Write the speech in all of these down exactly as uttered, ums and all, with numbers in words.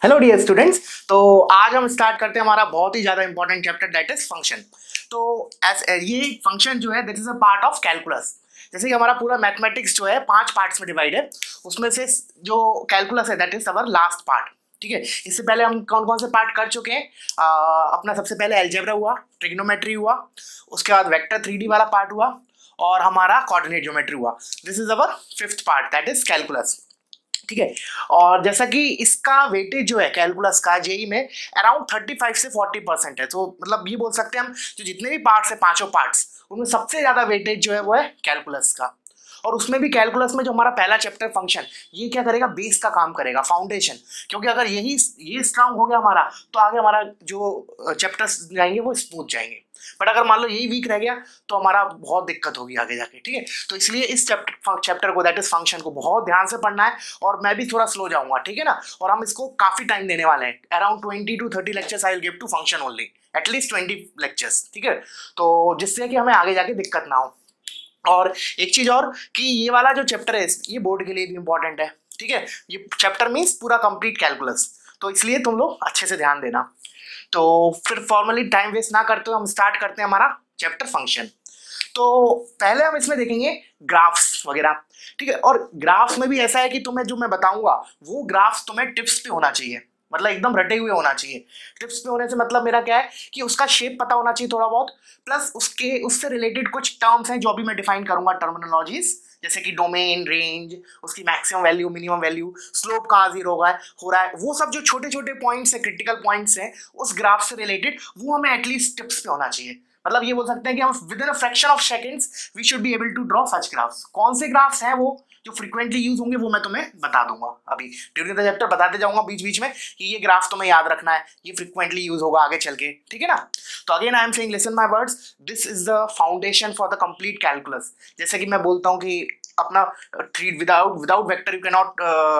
Hello dear students, तो आज हम स्टार्ट करते हैं हमारा बहुत ही ज्यादा important chapter that is function. तो एस ये फंक्शन जो है that is a part of calculus. जैसे कि हमारा पूरा मैथमेटिक्स जो है पांच पार्ट्स में डिवाइड है, उसमें से जो कैलकुलस है that is our last part. ठीक है, इससे पहले हम कौन कौन से पार्ट कर चुके हैं? आ, अपना सबसे पहले अलजेब्रा हुआ, ट्रिग्नोमेट्री हुआ, उसके बाद वेक्टर थ्री डी वाला पार्ट हुआ और हमारा कोऑर्डिनेट ज्योमेट्री हुआ। This is our fifth part that is calculus. ठीक है, और जैसा कि इसका वेटेज जो है कैलकुलस का जेई में अराउंड थर्टी फाइव से फोर्टी परसेंट है। तो मतलब ये बोल सकते हैं हम जो जितने भी पार्ट्स है पांचों पार्ट्स उनमें सबसे ज्यादा वेटेज जो है वो है कैलकुलस का। और उसमें भी कैलकुलस में जो हमारा पहला चैप्टर फंक्शन, ये क्या करेगा? बेस का काम करेगा, फाउंडेशन। क्योंकि अगर यही ये स्ट्रांग हो गया हमारा तो आगे हमारा जो चैप्टर्स जाएंगे वो स्मूथ जाएंगे। बट अगर मान लो यही वीक रह गया तो हमारा बहुत दिक्कत होगी आगे जाके। ठीक है, तो इसलिए इस चैप्टर चैप्टर को दैट इज फंक्शन को बहुत ध्यान से पढ़ना है। और मैं भी थोड़ा स्लो जाऊंगा, ठीक है ना। और हम इसको काफी टाइम देने वाले हैं, around twenty to thirty lectures I will give to function only, at least twenty lectures. ठीक है, तो जिससे कि हमें आगे जाके दिक्कत ना हो। और एक चीज और कि ये वाला जो चैप्टर है ये बोर्ड के लिए भी इंपॉर्टेंट है। ठीक है, ये चैप्टर मीन्स पूरा कंप्लीट कैलकुलस, तो इसलिए तुम लोग अच्छे से ध्यान देना। तो फिर फॉर्मली टाइम वेस्ट ना करते हुए हम स्टार्ट करते हैं हमारा चैप्टर फंक्शन। तो पहले हम इसमें देखेंगे ग्राफ्स वगैरह। ठीक है, और ग्राफ्स में भी ऐसा है कि तुम्हें जो मैं बताऊंगा वो ग्राफ्स तुम्हें टिप्स पे होना चाहिए, मतलब एकदम रटे हुए होना चाहिए। टिप्स पे होने से मतलब मेरा क्या है कि उसका शेप पता होना चाहिए थोड़ा बहुत, प्लस उसके उससे रिलेटेड कुछ टर्म्स हैं जो अभी मैं डिफाइन करूंगा, टर्मिनोलॉजीज, जैसे कि डोमेन, रेंज, उसकी maximum value, minimum value, slope कहाँ जीरो होगा हो रहा है, वो सब जो छोटे छोटे पॉइंट्स है, क्रिटिकल पॉइंट्स हैं उस ग्राफ से रिलेटेड, वो हमें एटलीस्ट टिप्स पे होना चाहिए। मतलब ये बोल सकते हैं कि हम with in a fraction of seconds we should be able to draw such graphs. कौन से ग्राफ्स हैं वो जो फ्रीक्वेंटली यूज होंगे वो मैं तुम्हें बता दूंगा अभी ड्यूरिंग द चैप्टर, बताते जाऊंगा बीच बीच में कि ये ग्राफ तुम्हें याद रखना है, ये फ्रीक्वेंटली यूज होगा आगे चल के। ठीक है ना। तो again I am saying listen my words, this is the foundation for the complete calculus. जैसे कि मैं बोलता हूँ कि अपना three without without vector you can not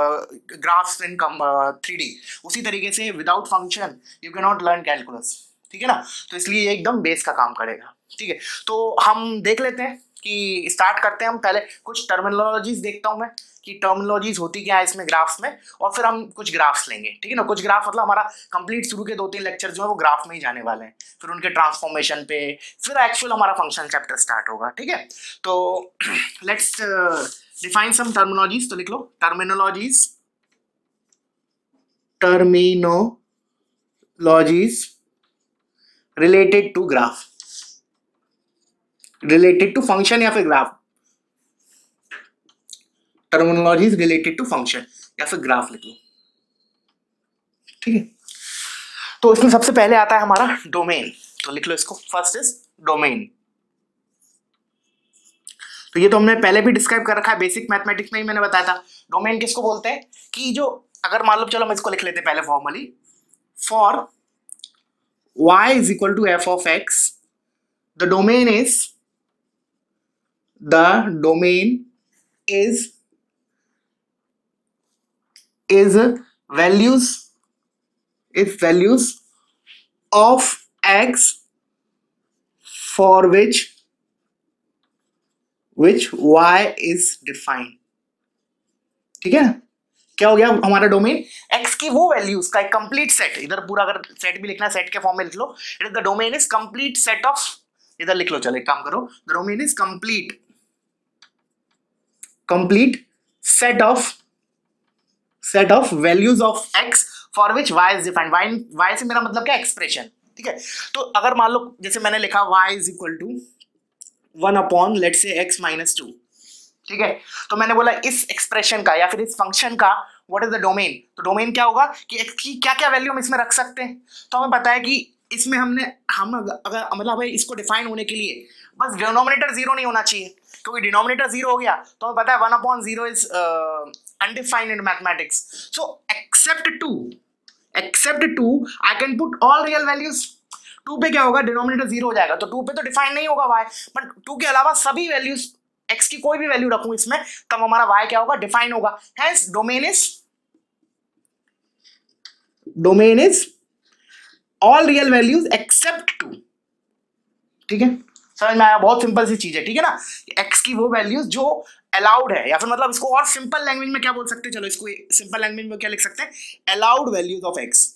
graphs in three D, उसी तरीके से without function you can not learn calculus. ठीक है ना, तो इसलिए ये एकदम बेस का काम करेगा। ठीक है, तो हम देख लेते हैं कि स्टार्ट करते हैं। हम पहले कुछ टर्मिनोलॉजीज देखता हूं मैं कि टर्मिनोलॉजीज होती क्या है इसमें ग्राफ्स में, और फिर हम कुछ ग्राफ्स लेंगे। ठीक है ना, कुछ ग्राफ मतलब हमारा कंप्लीट शुरू के दो तीन लेक्चर जो है वो ग्राफ में ही जाने वाले हैं, फिर उनके ट्रांसफॉर्मेशन पे, फिर एक्चुअल हमारा फंक्शन चैप्टर स्टार्ट होगा। ठीक है, तो लेट्स डिफाइन सम टर्मिनोलॉजीज। तो लिख लो terminologies, terminologies related to graph, related to function या फिर graph. Terminologies related to function या फिर ग्राफ लिख लो। ठीक है, तो इसमें सबसे पहले आता है हमारा डोमेन। तो लिख लो इसको, फर्स्ट इज डोमेन। तो ये तो हमने पहले भी डिस्क्राइब कर रखा है, बेसिक मैथमेटिक्स में ही मैंने बताया था। डोमेन किसको बोलते हैं कि जो अगर मान लो, चलो हम इसको लिख लेते हैं पहले formally, for y is equal to f of x, the domain is the domain is is values is values of x for which which y is defined। ठीक है, क्या हो गया हमारा डोमेन? x की वो वैल्यूज का एक कंप्लीट सेट, इधर पूरा अगर सेट भी लिखना है सेट के फॉर्म में लिख लो, it is the domain is complete set of, इधर लिख लो, चलो एक काम करो, the domain is complete complete set of set of values of x for which y is defined. y y से मेरा मतलब क्या? एक्सप्रेशन। ठीक है, तो अगर मान लो जैसे मैंने लिखा y is equal to one upon let's say x minus two. ठीक है, तो मैंने बोला इस एक्सप्रेशन का या फिर इस फंक्शन का व्हाट इज द डोमेन। तो डोमेन क्या होगा कि x की क्या क्या वैल्यू हम इसमें रख सकते हैं। तो हमें पता है कि इसमें हमने हम अगर मतलब इसको डिफाइन होने के लिए बस डिनोमिनेटर जीरो नहीं होना चाहिए, क्योंकि डिनोमिनेटर जीरो हो गया तो हमें पता है one upon zero is undefined in mathematics. So except two except two I can put all real values. Two पे क्या होगा? डिनोमिनेटर जीरो हो जाएगा, तो टू पे तो डिफाइन नहीं होगा y, बट टू के अलावा सभी वैल्यूज x की कोई भी वैल्यू रखूं इसमें तब हमारा y क्या होगा? डिफाइन होगा। Hence domain is domain is all real values except two. ठीक है, समझ में आया? बहुत सिंपल सी चीज है। ठीक है ना, x की वो वैल्यूज जो अलाउड है, या फिर मतलब इसको और सिंपल लैंग्वेज में क्या बोल सकते हैं, चलो इसको सिंपल लैंग्वेज में क्या लिख सकते हैं, allowed values of X,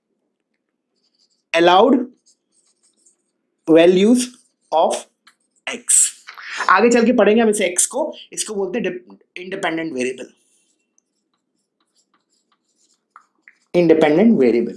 allowed values of X. आगे चल के पढ़ेंगे हम इसे एक्स को, इसको बोलते हैं independent variable, independent variable.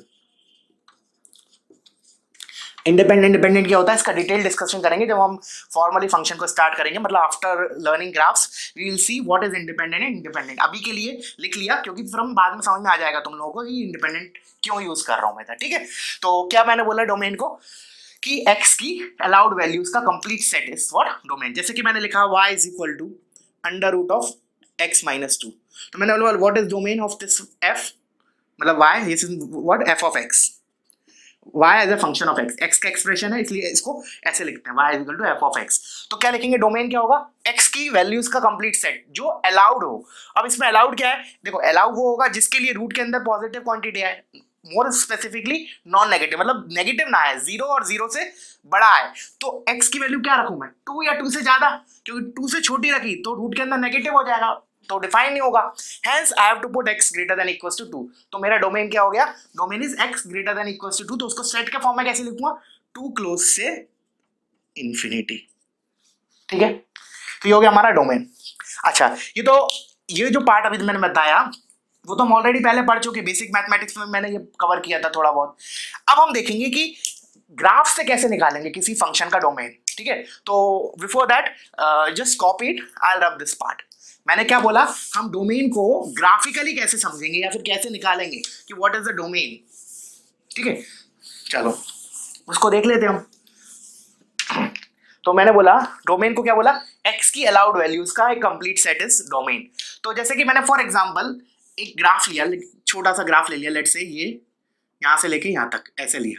Independent independent क्या होता है इसका डिटेल डिस्कशन करेंगे जब हम फॉर्मली फंक्शन को स्टार्ट करेंगे, मतलब after learning graphs we will see what is independent and independent. अभी के लिए लिख लिया क्योंकि फिर हम बाद में समझ में आ जाएगा तुम लोगों को कि इंडिपेंडेंट क्यों यूज कर रहा हूं मैं, ठीक है। तो क्या मैंने बोला डोमेन को कि x की अलाउड वैल्यूज का complete set is what domain. जैसे कि मैंने लिखा y is equal to under root of x minus two, तो मैंने बोला what is domain of this f, मतलब y this is what f of x, y as a function of x, x का expression है इसलिए इसको ऐसे लिखते हैं y is equal to f of x। तो क्या लिखेंगे डोमेन क्या होगा, x की वैल्यूज का कंप्लीट सेट जो अलाउड हो। अब इसमें अलाउड क्या है, देखो अलाउड वो होगा जिसके लिए रूट के अंदर पॉजिटिव क्वांटिटी है, मोर स्पेसिफिकली नॉन नेगेटिव, मतलब नेगेटिव ना है, जीरो और जीरो से बड़ा है। तो x की वैल्यू क्या रखूं मैं, टू या टू से ज्यादा, क्योंकि टू से छोटी रखी तो रूट के अंदर नेगेटिव हो जाएगा तो डिफाइन नहीं होगा, hence I have to put x greater than equals to two. तो मेरा डोमेन क्या हो गया, domain is x greater than equals to two, तो उसको सेट के फॉर्म में कैसे लिखूंगा, टू क्लोज से इंफिनिटी, ठीक है। तो ये हो गया हमारा डोमेन। अच्छा ये तो ये जो पार्ट अभी मैंने बताया वो तो हम ऑलरेडी पहले पढ़ चुके, बेसिक मैथमेटिक्स में मैंने ये कवर किया था थोड़ा बहुत। अब हम देखेंगे कि ग्राफ से कैसे निकालेंगे किसी फंक्शन का डोमेन, ठीक है। तो before that just copy it, I rub this part. मैंने क्या बोला, हम डोमेन को ग्राफिकली कैसे समझेंगे या फिर कैसे निकालेंगे कि व्हाट इज द डोमेन, ठीक है। चलो उसको देख लेते हम। तो मैंने बोला डोमेन को क्या बोला, x की अलाउड वैल्यूज का एक कंप्लीट सेट इज डोमेन। तो जैसे कि मैंने फॉर एग्जांपल एक ग्राफ लिया, छोटा सा ग्राफ ले लिया, लेट्स से ये यहां से लेके यहां तक ऐसे लिया,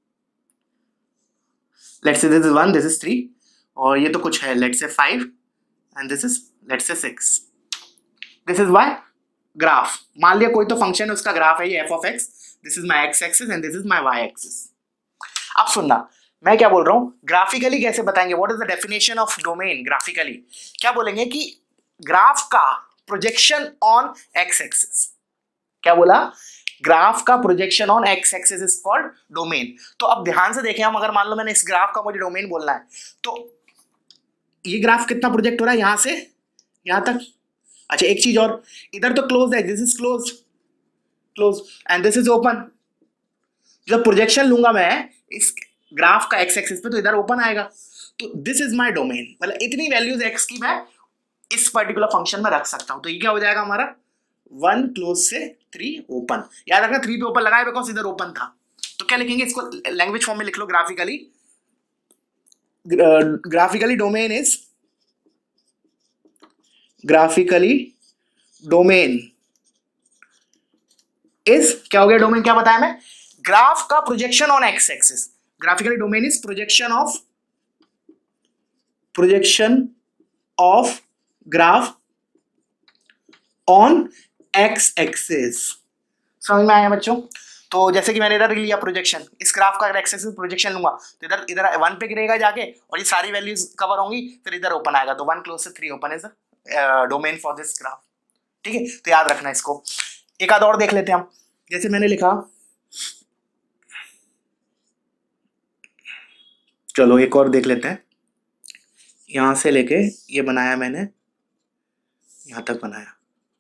let's say this is one, this is three, और ये तो कुछ है let's say five and this is let's say six, this is Y graph. मान लिया कोई तो फंक्शन है उसका ग्राफ है ये f of x, this is my x axis and this is my y axis. अब सुनना मैं क्या बोल रहा हूं, ग्राफिकली कैसे बताएंगे, what is the definition of domain graphically. क्या बोलेंगे कि ग्राफ का प्रोजेक्शन ऑन x एक्सिस, क्या बोला, ग्राफ का projection on x axis is called domain. तो अब ध्यान से देखें हम, अगर मान लो मैंने इस ग्राफ का मुझे डोमेन बोलना है, तो ये ग्राफ कितना प्रोजेक्ट हो रहा है यहां से यहां तक। अच्छा एक चीज और, इधर तो क्लोज है, this is close close and this is open. जब प्रोजेक्शन लूंगा मैं इस ग्राफ का x एक्सिस पे तो इधर ओपन आएगा, तो दिस इज माय डोमेन, मतलब इतनी वैल्यूज x की मैं इस पर्टिकुलर फंक्शन में रख सकता हूं। तो ये क्या हो जाएगा हमारा, वन क्लोज से थ्री ओपन। याद रखना थ्री पे ओपन लगाया बिकॉज इधर ओपन था। तो क्या लिखेंगे इसको लैंग्वेज फॉर्म में लिख लो, graphically graphically domain is graphically domain is क्या हो गया, डोमेन क्या बताया मैं, ग्राफ का projection on x axis. Graphically domain is projection of projection of graph on x axis. समझ में आया बच्चों। तो जैसे कि मैंने इधर लिया प्रोजेक्शन, इस ग्राफ का अगर x एक्सिस प्रोजेक्शन लूंगा तो इधर इधर वन पे गिरेगा जाके और ये सारी वैल्यूज कवर होंगी, फिर इधर ओपन आएगा, तो वन क्लोज से three open is the domain for this graph, ठीक है। तो याद रखना इसको। एक आध और देख लेते हैं हम, जैसे मैंने लिखा, चलो एक और देख लेते हैं, यहां से लेके ये बनाया मैंने, यहां तक बनाया,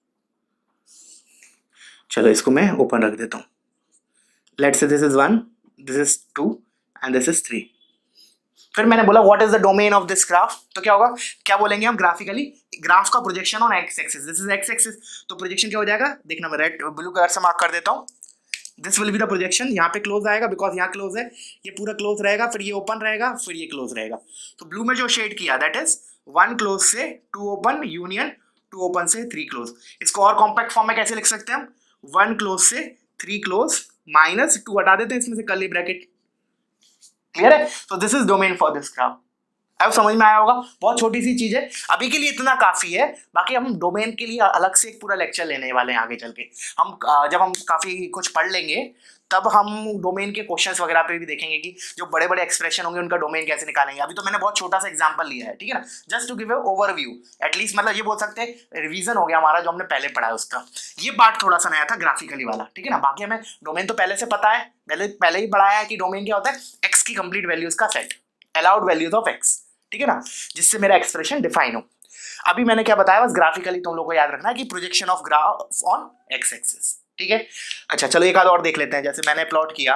चलो इसको मैं ओपन रख देता हूं। Let's say this is one, this is two and this is three. फिर मैंने बोला what is the domain of this graph, तो क्या होगा, क्या बोलेंगे हम ग्राफिकली, ग्राफ का projection on x axis, this is x axis, तो प्रोजेक्शन क्या हो जाएगा, देखना मैं रेड ब्लू कलर से मार्क कर देता हूं, this will be the projection. यहाँ पे क्लोज आएगा बिकॉज यहाँ क्लोज है, ये पूरा क्लोज रहेगा, फिर ये ओपन रहेगा, फिर ये क्लोज रहेगा। तो ब्लू में जो शेड किया दैट इज वन क्लोज से two open union two open से थ्री क्लोज। इसको और कॉम्पैक्ट फॉर्म में कैसे लिख सकते हैं हम, वन क्लोज से थ्री क्लोज माइनस टू हटा देते हैं इसमें से कर्ली ब्रैकेट, क्लियर है। तो this is domain for this graph. अब समझ में आया होगा, बहुत छोटी सी चीज है, अभी के लिए इतना काफी है। बाकी हम डोमेन के लिए अलग से एक पूरा लेक्चर लेने वाले हैं आगे चल के। हम जब हम काफी कुछ पढ़ लेंगे तब हम डोमेन के क्वेश्चंस वगैरह पे भी देखेंगे कि जो बड़े बड़े एक्सप्रेशन होंगे उनका डोमेन कैसे निकालेंगे। अभी तो मैंने बहुत छोटा सा एग्जांपल लिया है, ठीक है ना, just to give a overview at least, मतलब ये बोल सकते हैं रिवीजन हो गया हमारा जो हमने पहले पढ़ा है उसका। ये पार्ट थोड़ा सा नया था ग्राफिकली वाला, ठीक है ना। बाकी हमें डोमेन तो पहले से पता है, पहले पहले ही पढ़ाया है कि डोमेन क्या होता है, एक्स की कंप्लीट वैल्यूज का set, allowed values of X, ठीक है ना, जिससे मेरा एक्सप्रेशन डिफाइन हो। अभी मैंने क्या बताया, बस ग्राफिकली तुम लोग को याद रखना है कि projection of graph on X axis, ठीक है। अच्छा चलो एक आध और देख लेते हैं, जैसे मैंने प्लॉट किया,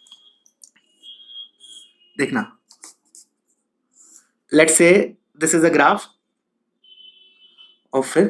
देखना, let's say this is a graph और फिर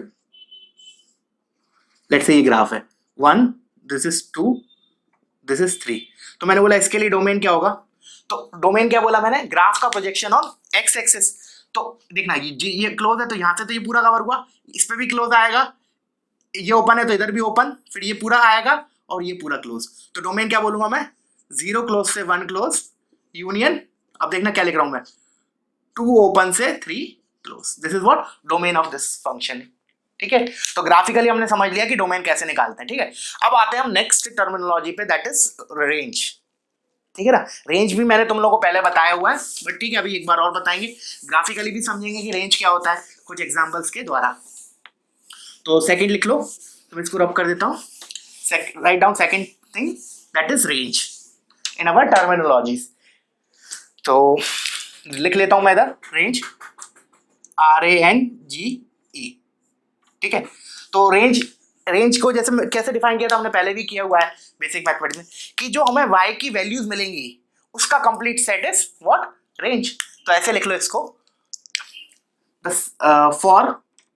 लेट्स से ये ग्राफ है one, this is two, this is three. तो मैंने बोला इसके लिए डोमेन क्या होगा, तो डोमेन क्या बोला मैंने, ग्राफ का प्रोजेक्शन ऑन एक्स एक्सिस। तो देखना ये ये क्लोज है तो यहां से तो ये पूरा कवर हुआ, इस पे भी क्लोज आएगा, ये ओपन है तो इधर भी ओपन, फिर ये पूरा आएगा और ये पूरा क्लोज। तो डोमेन क्या बोलूंगा मैं, जीरो क्लोज से वन क्लोज यूनियन, अब देखना क्या लिख रहा हूं मैं, टू ओपन से three close, this is what domain of this function, ठीक है। तो ग्राफिकली हमने समझ लिया कि डोमेन कैसे निकालते हैं, ठीक है। अब आते हैं हम नेक्स्ट टर्मिनोलॉजी पे, दैट इज रेंज, ठीक है ना। रेंज भी मैंने तुम लोगों को पहले बताया हुआ है, बट ठीक है अभी एक बार और बताएंगे, ग्राफिकली भी समझेंगे कि रेंज क्या होता है कुछ एग्जांपल्स के द्वारा। तो सेकंड लिख लो, तो मैं इसको रब कर देता हूँ, write down second thing that is range in our terminologies. तो लिख लेता हूं मैं इधर range, R A N G E, ठीक है। तो रेंज रेंज को जैसे कैसे डिफाइन किया था हमने पहले भी किया हुआ है बेसिक मैथमेटिक्स में, कि जो हमें y की वैल्यूज मिलेंगी उसका complete set is what, range. तो ऐसे लिख लो इसको, for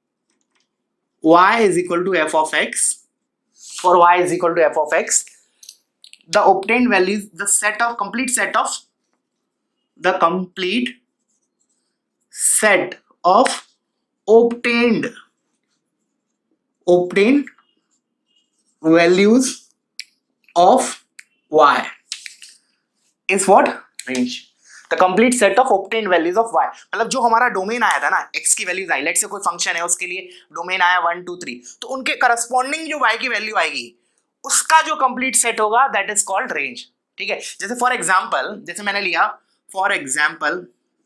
y is equal to f of x, for y is equal to f of x, the obtained values, the set of complete set of the complete set of obtained obtained values of y is what, range, the complete set of obtained values of y। मतलब जो हमारा domain आया था ना, x की values आई, late से कोई function है उसके लिए डोमेन आया वन टू थ्री, तो उनके करस्पॉन्डिंग जो y की वैल्यू आएगी उसका जो कंप्लीट सेट होगा दैट इज कॉल्ड रेंज, ठीक है। जैसे फॉर एग्जांपल, जैसे मैंने लिया फॉर एग्जांपल,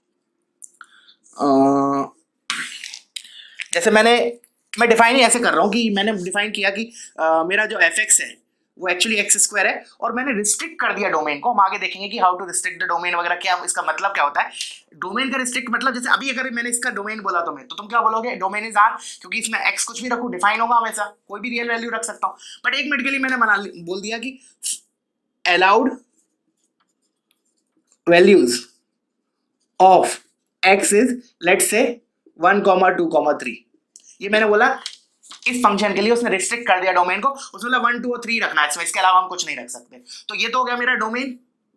जैसे मैंने मैं डिफाइन ही ऐसे कर रहा हूँ कि मैंने डिफाइन किया कि uh, मेरा जो एफ एक्स है वो एक्चुअली एक्स स्क्वायर है, और मैंने रिस्ट्रिक्ट कर दिया डोमेन को। हम आगे देखेंगे कि how to restrict the domain वगैरह, क्या इसका मतलब क्या होता है डोमेन का रिस्ट्रिक्ट मतलब। जैसे अभी अगर मैंने इसका डोमेन बोला तुम्हें, तो तुम क्या बोलोगे, डोमेन इज आर, क्योंकि इसमें एक्स कुछ भी रखूं डिफाइन होगा हमेशा, कोई भी रियल वैल्यू रख सकता हूँ। बट एक मिनट के लिए मैंने बना बोल दिया कि allowed values of X is let's say one comma two comma three. ये मैंने बोला इस फंक्शन के लिए उसने रिस्ट्रिक्ट कर दिया डोमेन को, उसने बोला वन टू और थ्री रखना है इसमें, इसके अलावा हम कुछ नहीं रख सकते। तो ये तो हो गया मेरा डोमेन।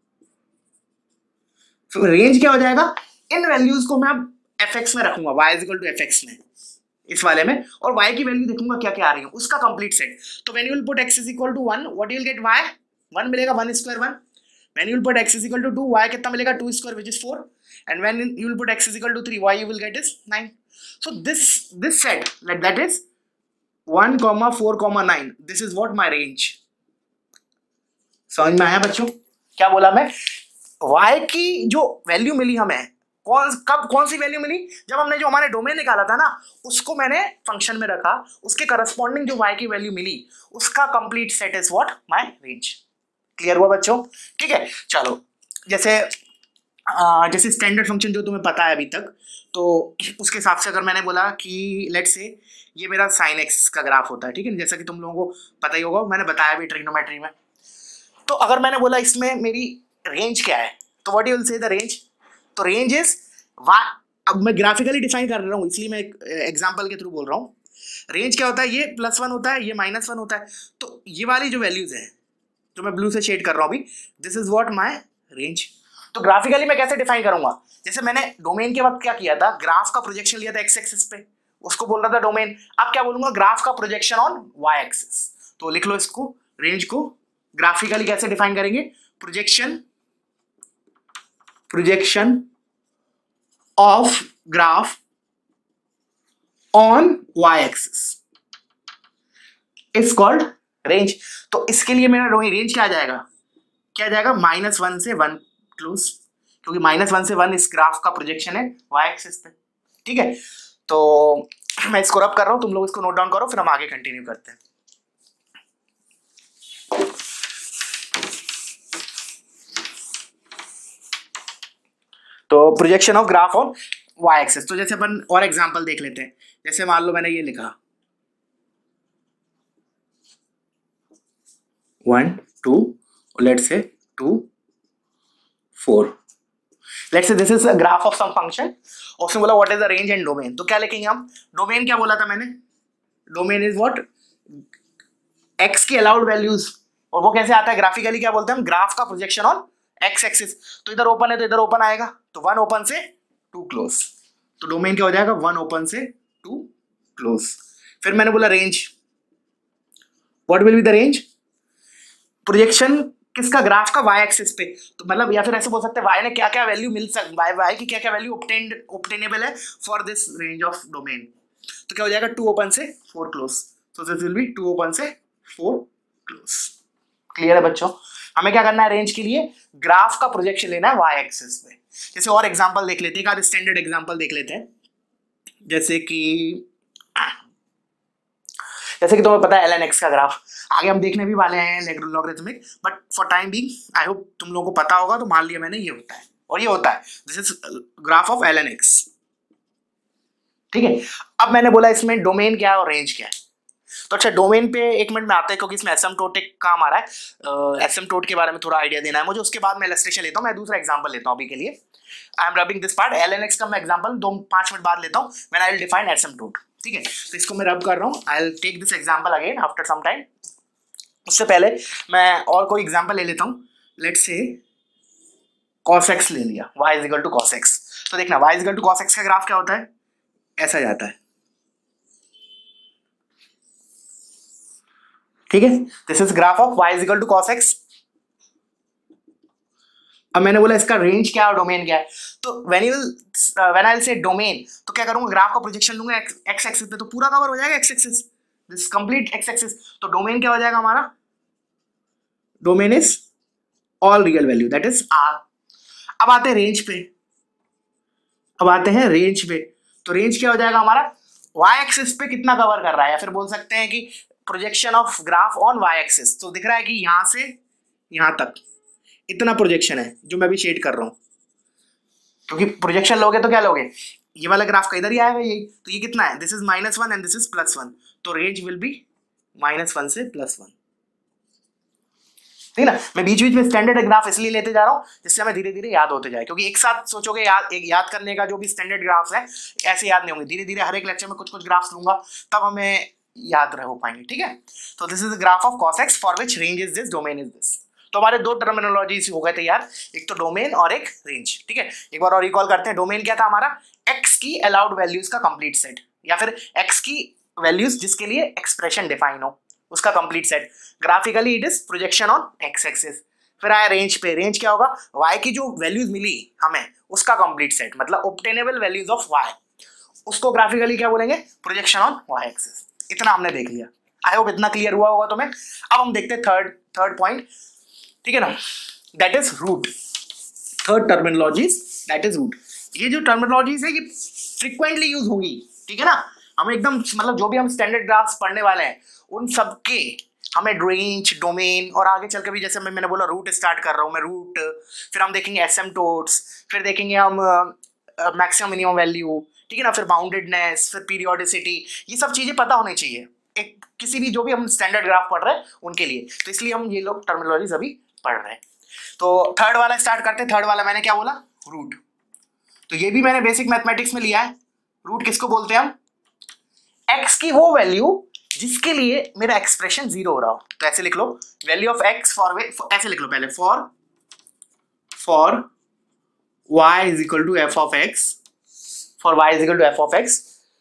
तो रेंज क्या हो जाएगा, इन वैल्यूज को मैं अब एफ एक्स में रखूंगा, y is equal to F X में, इस वाले में, और y की वैल्यू देखूंगा क्या क्या आ रही है उसका कंप्लीट सेट। तो when you will put x is equal to one, what you will get y, one मिलेगा, one square one. When you will put x is equal to two, y कितना मिलेगा, two square which is four. And when you will put x is equal to three, y you will get is nine. So this this set, like that is one comma four comma nine, this is what my range। समझ में आया बच्चों क्या बोला मैं, y की जो value मिली हमें, कौन कब कौन सी वैल्यू मिली, जब हमने जो हमारे डोमेन निकाला था ना उसको मैंने फंक्शन में रखा, उसके करस्पॉन्डिंग जो y की वैल्यू मिली उसका complete set is what, my range. Clear हुआ बच्चों, ठीक है। चलो जैसे आ, जैसे स्टैंडर्ड फंक्शन जो तुम्हें पता है अभी तक, तो उसके हिसाब से अगर मैंने बोला कि लेट से ये मेरा साइन एक्स का ग्राफ होता है, ठीक है, जैसा कि तुम लोगों को पता ही होगा, मैंने बताया भी ट्रिग्नोमेट्री में। तो अगर मैंने बोला इसमें मेरी रेंज क्या है, तो what you will say the range, तो रेंज इज वा, अब मैं ग्राफिकली डिफाइन कर रहा हूँ इसलिए मैं एक एग्जाम्पल के थ्रू बोल रहा हूँ। रेंज क्या होता है, ये प्लस वन होता है, ये माइनस वन होता है, तो ये वाली जो वैल्यूज है जो मैं ब्लू से शेड कर रहा हूँ अभी, this is what my range. तो ग्राफिकली मैं कैसे डिफाइन करूंगा, जैसे मैंने डोमेन के वक्त क्या किया था, ग्राफ का प्रोजेक्शन लिया था एक्स एक्सिस पे, उसको बोल रहा था डोमेन। अब क्या बोलूंगा, ग्राफ का प्रोजेक्शन ऑन वाई एक्सिस। तो लिख लो इसको, रेंज को ग्राफिकली कैसे डिफाइन करेंगे, projection projection of graph on Y axis is called range. तो इसके लिए मेरा रेंज क्या आ जाएगा, क्या आ जाएगा, माइनस वन से वन क्लोज, क्योंकि माइनस वन से वन इस ग्राफ का प्रोजेक्शन है वाई एक्सिस पे। ठीक है, तो मैं इसको रब कर रहा हूं, तुम लोग इसको नोट डाउन करो, फिर हम आगे कंटिन्यू करते हैं। तो projection of graph on Y axis, तो जैसे अपन और एग्जांपल देख लेते हैं। जैसे मान लो मैंने ये लिखा one two, let's say two four, let's say this is a graph of some function, उसने बोला what is the range and domain. तो क्या लिखेंगे हम, डोमेन क्या बोला था मैंने, डोमेन इज व्हाट, एक्स की अलाउड वैल्यूज, और वो कैसे आता है ग्राफिकली, क्या बोलते हैं हम, ग्राफ का प्रोजेक्शन ऑन एक्स एक्सिस। तो इधर ओपन है तो इधर ओपन आएगा, तो वन ओपन से टू क्लोज, तो डोमेन क्या हो जाएगा, वन ओपन से टू क्लोज। फिर मैंने बोला range, what will be the range, projection किसका, ग्राफ का वाई एक्सिस पे। तो मतलब या फिर ऐसे बोल सकते हैं वाई ने क्या क्या वैल्यू मिल सकती, वाई वाई की क्या क्या वैल्यू ऑब्टेन्ड ऑब्टेनेबल है for this range of domain. तो क्या हो जाएगा, टू ओपन से four close, so this will be two open से फोर क्लोज। क्लियर है बच्चों, हमें क्या करना है, रेंज के लिए ग्राफ का प्रोजेक्शन लेना है वाई एक्सिस पे। जैसे और एग्जांपल देख लेते हैं, एक स्टैंडर्ड एग्जांपल देख लेते हैं। जैसे कि जैसे कि तुम्हें पता है एल एन एक्स का ग्राफ, आगे हम देखने भी वाले हैं logarithmic, but for time being I hope तुम लोगों को पता होगा, तो मान लिया मैंने ये होता है और ये होता है, this is graph of l n x. ठीक है, अब मैंने बोला इसमें डोमेन क्या है और रेंज क्या है। तो अच्छा, डोमेन पे एक मिनट में आते हैं, क्योंकि इसमें एसिम्प्टोट एक काम आ रहा है, एसिम्प्टोट के बारे में थोड़ा आइडिया देना है मुझे, उसके बाद मैं इलस्ट्रेशन लेता हूँ। मैं दूसरा एग्जांपल लेता हूँ अभी के लिए, I am rubbing this part, l n x का मैं एग्जांपल दो पांच मिनट बाद लेता हूँ, when I will define asymptote. ठीक है, तो इसको मैं रब कर रहा हूँ, I will take this example again after some time. उससे पहले मैं और कोई एग्जांपल ले लेता हूँ, लेट्स से cos x ले लिया, y is equal to cos x। तो देखना y is equal to cos x का ग्राफ क्या होता है, ऐसा जाता है। ठीक है, this is graph of y is equal to cos x। अब मैंने बोला इसका रेंज क्या है और डोमेन क्या है। तो when you when I will say domain, तो क्या करूंगा, ग्राफ का प्रोजेक्शन लूंगा x एक्सिस पे, तो पूरा कवर हो जाएगा x axis, this complete x axis. तो डोमेन क्या हो जाएगा हमारा, domain is all real value, that is r। अब आते हैं रेंज पे, अब आते हैं रेंज पे। तो रेंज क्या हो जाएगा हमारा, y एक्सिस पे कितना कवर कर रहा है, या फिर बोल सकते हैं कि projection of graph on y axis. तो दिख रहा है कि यहां से यहां तक इतना प्रोजेक्शन है जो मैं अभी शेड कर रहा हूं, क्योंकि प्रोजेक्शन लोगे तो क्या लोगे, ये वाला ग्राफ का इधर ही आएगा यही। तो ये कितना है, this is minus one and this is plus one, तो range will be minus one से प्लस वन। ठीक है ना, मैं बीच बीच में स्टैंडर्ड ग्राफ इसलिए लेते जा रहा हूँ जिससे हमें धीरे धीरे याद होते जाए, क्योंकि एक साथ सोचोगे याद एक याद करने का जो भी स्टैंडर्ड ग्राफ्स है ऐसे याद नहीं होंगे, धीरे धीरे हर एक लेक्चर में कुछ कुछ ग्राफ्स लूंगा, तब हमें याद रह हो पाएंगे। ठीक है, तो this is graph of cos x for which range is this, domain is this. तो हमारे दो टर्मिनोलॉजीज हो गए थे यार, एक तो डोमेन और एक रेंज। ठीक है, एक बार और रिकॉल करते हैं, डोमेन क्या था हमारा, x की अलाउड वैल्यूज का कंप्लीट सेट, या फिर x की वैल्यूज जिसके लिए एक्सप्रेशन डिफाइन हो उसका complete set. Graphically it is projection on x axis. फिर आया रेंज पे, रेंज क्या होगा, y की जो वैल्यूज मिली हमें उसका कंप्लीट सेट, मतलब ऑब्टेनेबल वैल्यूज ऑफ y, उसको ग्राफिकली क्या बोलेंगे, प्रोजेक्शन ऑन y एक्सिस। इतना हमने देख लिया, आई होप इतना क्लियर हुआ होगा तुम्हें। अब हम देखते हैं थर्ड थर्ड पॉइंट, ठीक है ना, that is root. Third terminologies that is root. ये जो टर्मिनोलॉजीज है ये फ्रीक्वेंटली यूज होंगी, ठीक है ना, हमें एकदम मतलब जो भी हम स्टैंडर्ड ग्राफ्स पढ़ने वाले हैं उन सबके हमें रेंज, डोमेन और आगे चल के भी, जैसे मैं मैंने बोला रूट स्टार्ट कर रहा हूँ मैं, रूट, फिर हम देखेंगे एसिम्प्टोट्स, फिर देखेंगे हम मैक्सिमम मिनिमम वैल्यू, ठीक है ना, फिर बाउंडेडनेस, फिर पीरियोडिसिटी, ये सब चीज़ें पता होनी चाहिए एक किसी भी जो भी हम स्टैंडर्ड ग्राफ पढ़ रहे हैं उनके लिए। तो इसलिए हम ये लोग टर्मिनोलॉजीज अभी पढ़ रहे हैं। तो थर्ड वाला स्टार्ट करते हैं। थर्ड वाला मैंने क्या बोला, रूट। तो ये भी मैंने बेसिक मैथमेटिक्स में लिया है। रूट किसको बोलते हैं हम, एक्स की वो वैल्यू जिसके लिए मेरा एक्सप्रेशन जीरो हो रहा हो। तो ऐसे लिख लो, वैल्यू ऑफ एक्स फॉर, ऐसे लिख लो पहले, for for y is equal to f of x, for y is equal to f of x,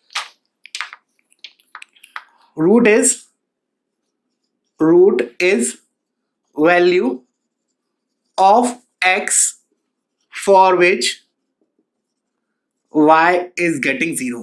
root is root is value of x for which y is getting zero,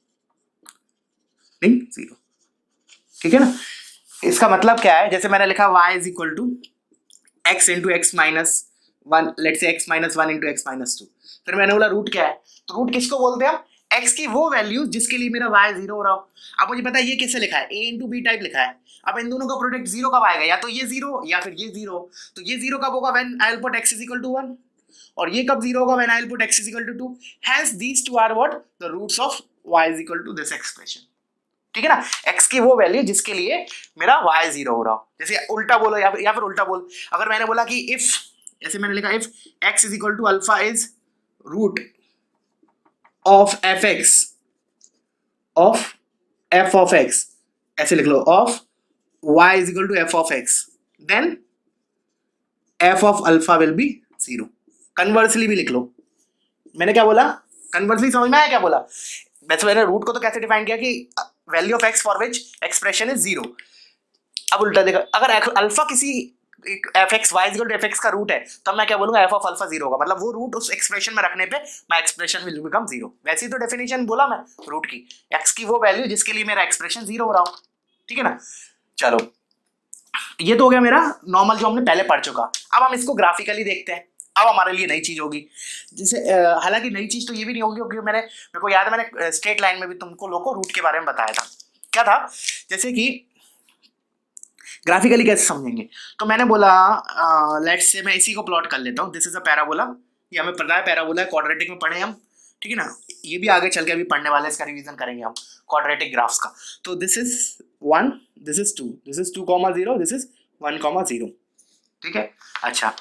नहीं zero, ठीक है ना। इसका मतलब क्या है, जैसे मैंने लिखा y is equal to x into x minus one, let say x minus one into x minus two, फिर मैंने बोला रूट क्या है, तो रूट किसको बोलते हैं हम, x की वो वैल्यू जिसके लिए मेरा y जीरो हो रहा हो। अब मुझे पता है ये किससे लिखा है, a इंटू बी टाइप लिखा है। अब इन दोनों का प्रोडक्ट जीरो कब आएगा, या तो ये जीरो या फिर ये जीरो। तो ये जीरो कब होगा, when I will put x is equal to one, और ये कब जीरो होगा, when I will put x is equal to two. Hence these two are what, the roots of y is equal to this expression, ठीक है ना। x की वो value जिसके लिए मेरा y जीरो हो रहा हो। जैसे उल्टा बोलो या फिर या फिर उल्टा बोल, अगर मैंने बोला कि इफ, ऐसे मैंने लिखा if x is equal to alpha is root of f x of f of x, ऐसे लिख लो, of y is equal to f of x, then f of alpha will be zero। Conversely भी लिख लो, मैंने क्या बोला, conversely समझ में आया क्या बोला। वैसे मैंने रूट को तो कैसे डिफाइन किया कि value of x for which expression is zero. अब उल्टा देखो, अगर अल्फा किसी f x y equal to F x का रूट है, तब मैं क्या बोलूंगा, एफ ऑफ अल्फा जीरो होगा, मतलब वो रूट उस एक्सप्रेशन में रखने पे my expression will become zero. वैसी तो डेफिनेशन बोला मैं रूट की, एक्स की वो वैल्यू जिसके लिए मेरा एक्सप्रेशन जीरो हो रहा हो, ठीक है ना। चलो ये तो हो गया मेरा नॉर्मल जो हमने पहले पढ़ चुका। अब हम इसको ग्राफिकली देखते हैं, अब हमारे लिए नई चीज होगी। जैसे हालांकि नई चीज तो ये भी नहीं होगी, क्योंकि मैंने मेरे को याद है मैंने स्ट्रेट लाइन में भी तुमको लोगों को रूट के बारे में बताया था। क्या था, जैसे कि ग्राफिकली कैसे समझेंगे, तो मैंने बोला लेट्स से मैं इसी को प्लॉट कर लेता हूँ। दिस इज अ पैराबोला, ये हमें पता है पैराबोला है, क्वाड्रेटिक में पढ़े हम, ठीक है ना। ये भी आगे चल के अभी पढ़ने वाले, इसका रिवीजन करेंगे हम क्वाड्रेटिक ग्राफ्स का। तो this is one, this is two, this is two comma zero, this is one comma zero, ठीक है। अच्छा,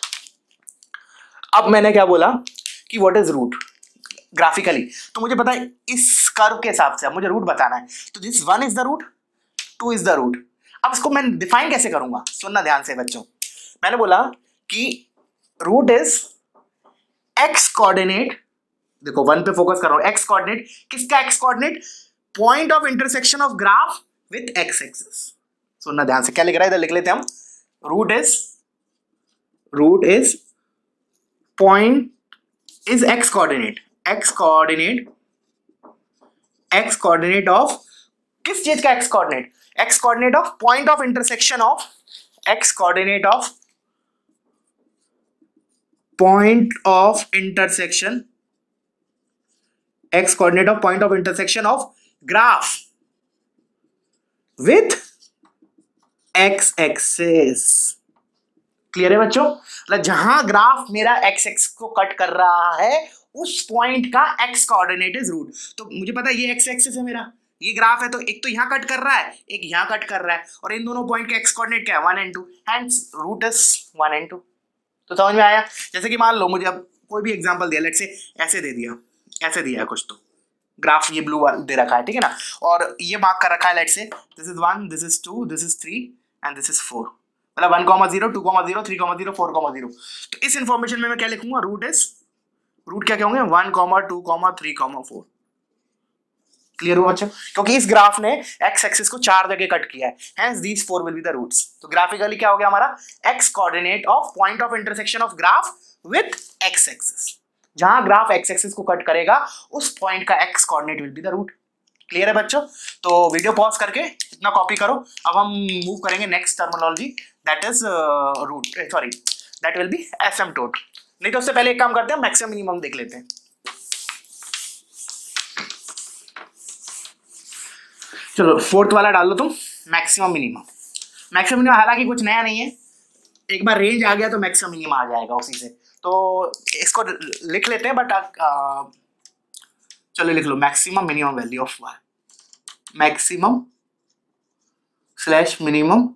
अब मैंने क्या बोला कि व्हाट इज रूट ग्राफिकली, तो मुझे पता है इस कर्व के हिसाब से अब मुझे रूट बताना है। तो this one is the root, two is the root. अब इसको मैं डिफाइन कैसे करूंगा, सुनना ध्यान से बच्चों। मैंने बोला कि रूट इज एक्स कोऑर्डिनेट, देखो वन पे फोकस कर रहा हूं, एक्स कोऑर्डिनेट, किसका x coordinate, point of intersection of graph with x axis. सुनना ध्यान से, क्या लिख रहा है इधर लिख लेते हैं हम, root is root is point is x coordinate, x coordinate x coordinate of, किस चीज का x coordinate, x coordinate of point of intersection of, x coordinate of point of intersection, x coordinate of point of intersection of graph with x axis. Clear है बच्चों, मतलब जहां graph मेरा x x को cut कर रहा है उस पॉइंट का एक्स कोऑर्डिनेट इज रूट। तो मुझे पता है ये एक्स एक्सिस है मेरा, ये ग्राफ है, तो एक तो यहां कट कर रहा है, एक यहां कट कर रहा है, और इन दोनों पॉइंट का एक्स कोऑर्डिनेट क्या है, one and two, hence root is one and two. तो समझ में आया। जैसे कि मान लो मुझे अब कोई भी एग्जांपल दिया, लेट से ऐसे दे दिया, ऐसे दिया है कुछ, तो ग्राफ ये ब्लू दे रखा है, ठीक है ना, और ये मार्क कर रखा है, let say this is one, this is two, this is three and this is four, मतलब one comma zero, two comma zero, three comma zero, four comma zero. तो इस इंफॉर्मेशन में मैं क्या लिखूंगा, रूट इज, रूट क्या क्या होंगे, one comma two comma three comma four. Clear हुआ अच्छा, क्योंकि इस ग्राफ ने एक्स एक्सिस को चार जगह कट किया है, hence these four will be the roots. तो ग्राफिकली क्या हो गया हमारा, x coordinate of point of intersection of graph with x axis, जहां ग्राफ एक्स एक्सिस को कट करेगा उस पॉइंट का x coordinate will be the root. Clear है बच्चों, तो वीडियो पॉज करके इतना कॉपी करो। अब हम मूव करेंगे next terminology, that is root, sorry that will be asymptote. नहीं तो उससे पहले एक काम करते हैं, मैक्सिमम मिनिमम देख लेते हैं। चलो फोर्थ वाला डाल लो तुम, मैक्सिमम मिनिमम। मैक्सिमम मिनिमम हालांकि कुछ नया नहीं है, एक बार रेंज आ गया तो मैक्सिमम मिनिमम आ जाएगा उसी से, तो इसको लिख लेते हैं। बट आ, चलो लिख लो maximum minimum value of y, maximum slash minimum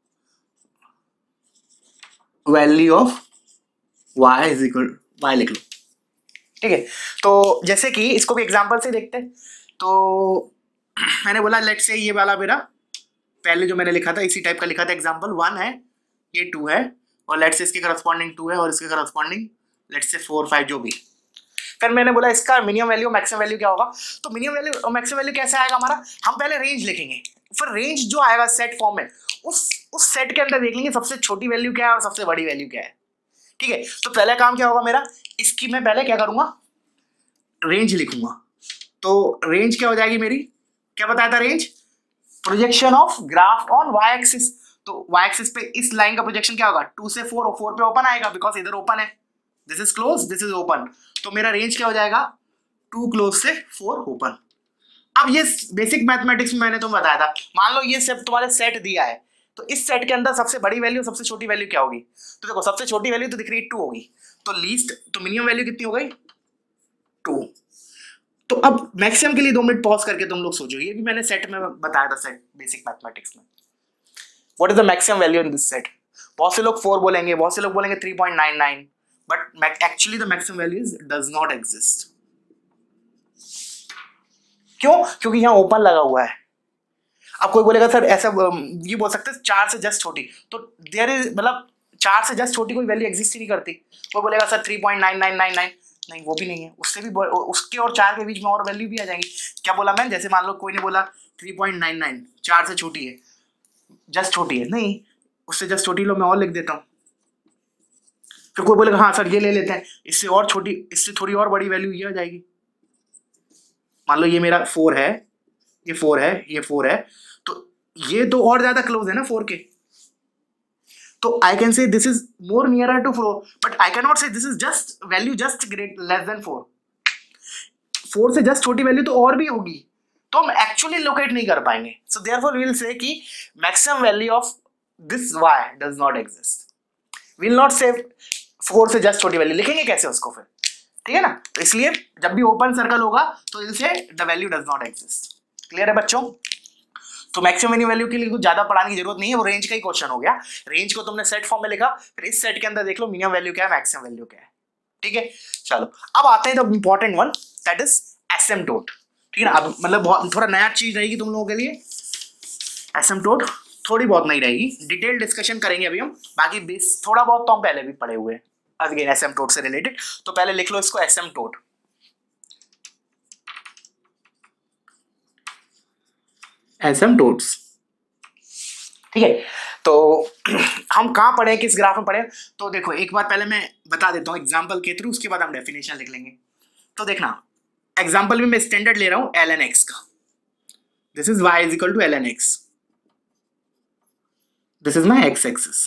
value of Y is equal, y लिख लो, ठीक है। तो जैसे कि इसको भी एग्जांपल से देखते हैं। तो मैंने बोला लेट से ये वाला मेरा पहले जो मैंने लिखा था इसी टाइप का लिखा था, एग्जांपल वन है, ये टू है, और लेट से इसके करस्पॉन्डिंग टू है, और इसके corresponding let say four five जो भी। फिर मैंने बोला इसका मिनिमम वैल्यू मैक्सिमम वैल्यू क्या होगा, तो मिनिमम वैल्यू और मैक्सिमम वैल्यू कैसे आएगा हमारा, हम पहले रेंज लिखेंगे, फिर रेंज जो आएगा सेट फॉर्म में, उस उस सेट के अंदर देख लेंगे सबसे छोटी वैल्यू क्या है और सबसे बड़ी वैल्यू क्या है, ठीक है। तो पहले काम क्या होगा मेरा, इसकी मैं पहले क्या करूंगा, रेंज लिखूंगा तो रेंज क्या हो जाएगी मेरी, क्या बताया था range, projection of graph on Y axis. तो वाई एक्सिस पे इस लाइन का प्रोजेक्शन क्या होगा, टू से फोर, और फोर पे ओपन आएगा बिकॉज इधर ओपन है, this is close this is open, तो मेरा रेंज क्या हो जाएगा, टू क्लोज से फोर ओपन। अब ये बेसिक मैथमेटिक्स में मैंने तुम्हें बताया था, मान लो ये सब तुम्हारे सेट दिया है, तो इस सेट के अंदर सबसे बड़ी वैल्यू सबसे छोटी वैल्यू क्या होगी, तो देखो सबसे छोटी वैल्यू तो दिख रही है टू होगी, तो लीस्ट तो मिनिमम वैल्यू कितनी हो गई, टू। तो अब मैक्सिमम के लिए दो मिनट पॉज करके तुम लोग सोचो, ये भी मैंने सेट में बताया था, सेट बेसिक मैथमेटिक्स में, what is the maximum value in this set. बहुत से लोग फोर बोलेंगे, बहुत से लोग बोलेंगे three point nine nine, but actually the maximum value is does not exist. क्यों, क्योंकि यहाँ ओपन लगा हुआ है। अब कोई बोलेगा सर ऐसा ये बोल सकते हैं चार से जस्ट छोटी, तो देयर इज मतलब चार से जस्ट छोटी कोई वैल्यू एग्जिस्ट ही नहीं करती। कोई बोलेगा sir three point nine nine nine nine, नहीं वो भी नहीं है, उससे भी उसके और चार के बीच में और वैल्यू भी आ जाएंगी। क्या बोला मैं, जैसे मान लो कोई ने बोला थ्री पॉइंट नाइन नाइन चार से छोटी है, जस्ट छोटी है, नहीं उससे जस्ट छोटी लो मैं और लिख देता हूँ। फिर कोई बोलेगा हाँ सर ये ले लेते हैं, इससे और छोटी, इससे थोड़ी और बड़ी वैल्यू ये आ जाएगी। मान लो ये मेरा फोर है, ये फोर है, ये फोर है, तो ये तो और ज्यादा क्लोज है ना फोर के, तो I can say this is more nearer to four, but I can not say this is just value just great less than four. Four से जस्ट छोटी वैल्यू तो और भी होगी, तो हम एक्चुअली लोकेट नहीं कर पाएंगे। So therefore we will say कि maximum value of this y does not exist. We will not say four से जस्ट छोटी वैल्यू, लिखेंगे कैसे उसको फिर, ठीक है ना। तो इसलिए जब भी ओपन सर्कल होगा तो hence the value does not exist. Clear है बच्चों। तो मैक्सिमम मिनिमम वैल्यू के लिए कुछ ज्यादा पढ़ाने की जरूरत नहीं है, वो रेंज का ही क्वेश्चन हो गया। रेंज को तुमने सेट फॉर्म में लिखा, फिर इस सेट के अंदर देख लो मिनिमम वैल्यू क्या है, मैक्सिमम वैल्यू क्या है, ठीक है। चलो अब आते हैं the important one, that is asymptote, ठीक है ना। अब मतलब बहुत थोड़ा नया चीज रहेगी तुम लोगों के लिए, एसिम्पटोट थोड़ी बहुत नहीं रहेगी, डिटेल डिस्कशन करेंगे अभी हम, बाकी बेस थोड़ा बहुत तो हम पहले भी पढ़े हुए हैं अगेन एसिम्पटोट से रिलेटेड। तो पहले लिख लो इसको एसिम्पटोट, एसिम्पटोट्स, ठीक है। तो हम कहाँ पढ़े, किस ग्राफ में पढ़े, तो देखो एक बार पहले मैं बता देता हूँ एग्जाम्पल के थ्रू, उसके बाद हम डेफिनेशन लिख लेंगे। तो देखना एग्जाम्पल में मैं स्टैंडर्ड ले रहा हूँ एल एन एक्स का, this is y is equal to l n x, this is my x axis.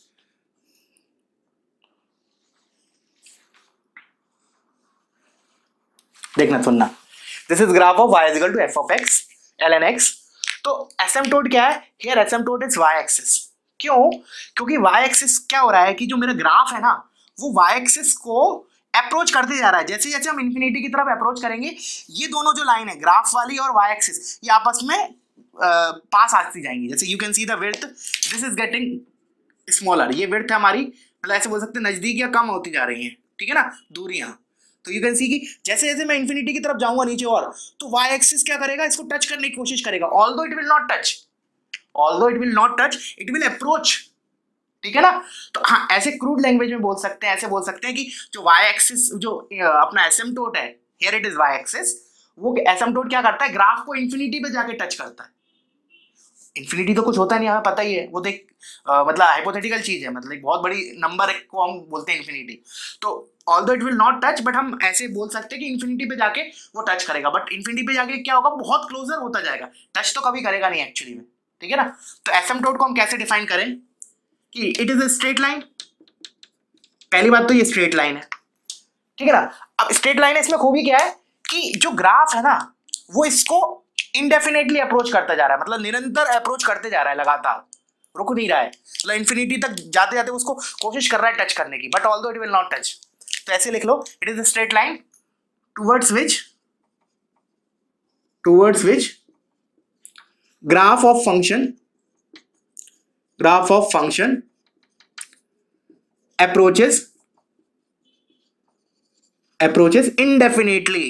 देखना सुनना, this is graph of y is equal to f of x ln x। तो asymptote क्या है, here asymptote is y axis. क्यों, क्योंकि y axis क्या हो रहा है कि जो मेरा ग्राफ है ना वो y एक्सिस को अप्रोच करते जा रहा है। जैसे जैसे हम इंफिनिटी की तरफ अप्रोच करेंगे, ये दोनों जो लाइन है ग्राफ वाली और y एक्सिस, ये आपस में आ, पास आती जाएंगी। जैसे you can see the width, this is getting smaller, ये विड्थ हमारी मतलब ऐसे बोल सकते हैं नजदीक या कम होती जा रही है, ठीक है ना, दूरियां। तो यू कैन सी कि जैसे जैसे मैं इन्फिनिटी की तरफ जाऊंगा नीचे और, तो y एक्सिस क्या करेगा, इसको टच करने की कोशिश करेगा, although it will not touch, although it will not touch, it will approach, ठीक है ना। तो हाँ ऐसे क्रूड लैंग्वेज में बोल सकते हैं, ऐसे बोल सकते हैं कि जो y एक्सिस जो अपना एसिम्पटोट है, here it is y axis, वो एसिम्पटोट क्या करता है, ग्राफ को इन्फिनिटी पे जाके टच करता है। इन्फिनिटी तो कुछ होता नहीं, हमें पता ही है, वो देख मतलब हाइपोथेटिकल चीज है, मतलब एक बहुत बड़ी नंबर को हम बोलते हैं इन्फिनिटी। तो although it will not touch, but हम ऐसे बोल सकते हैं कि इन्फिनिटी पे जाके वो टच करेगा, बट इन्फिनिटी पे जाके क्या होगा, बहुत क्लोजर होता जाएगा, टच तो कभी करेगा नहीं एक्चुअली में, ठीक है ना। तो एसिम्पटोट को हम कैसे डिफाइन करें कि it is a straight line, पहली बात तो ये स्ट्रेट लाइन है, ठीक है ना। अब स्ट्रेट लाइन है, इसमें खूबी क्या है कि जो ग्राफ है ना वो इसको इनडेफिनेटली अप्रोच करता जा रहा है, मतलब निरंतर अप्रोच करते जा रहा है, लगातार रुक नहीं रहा है, मतलब इन्फिनिटी तक जाते जाते उसको कोशिश कर रहा है टच करने की, but although it will not touch. तो ऐसे लिख लो, it is a straight line towards which towards which graph of function graph of function approaches approaches indefinitely।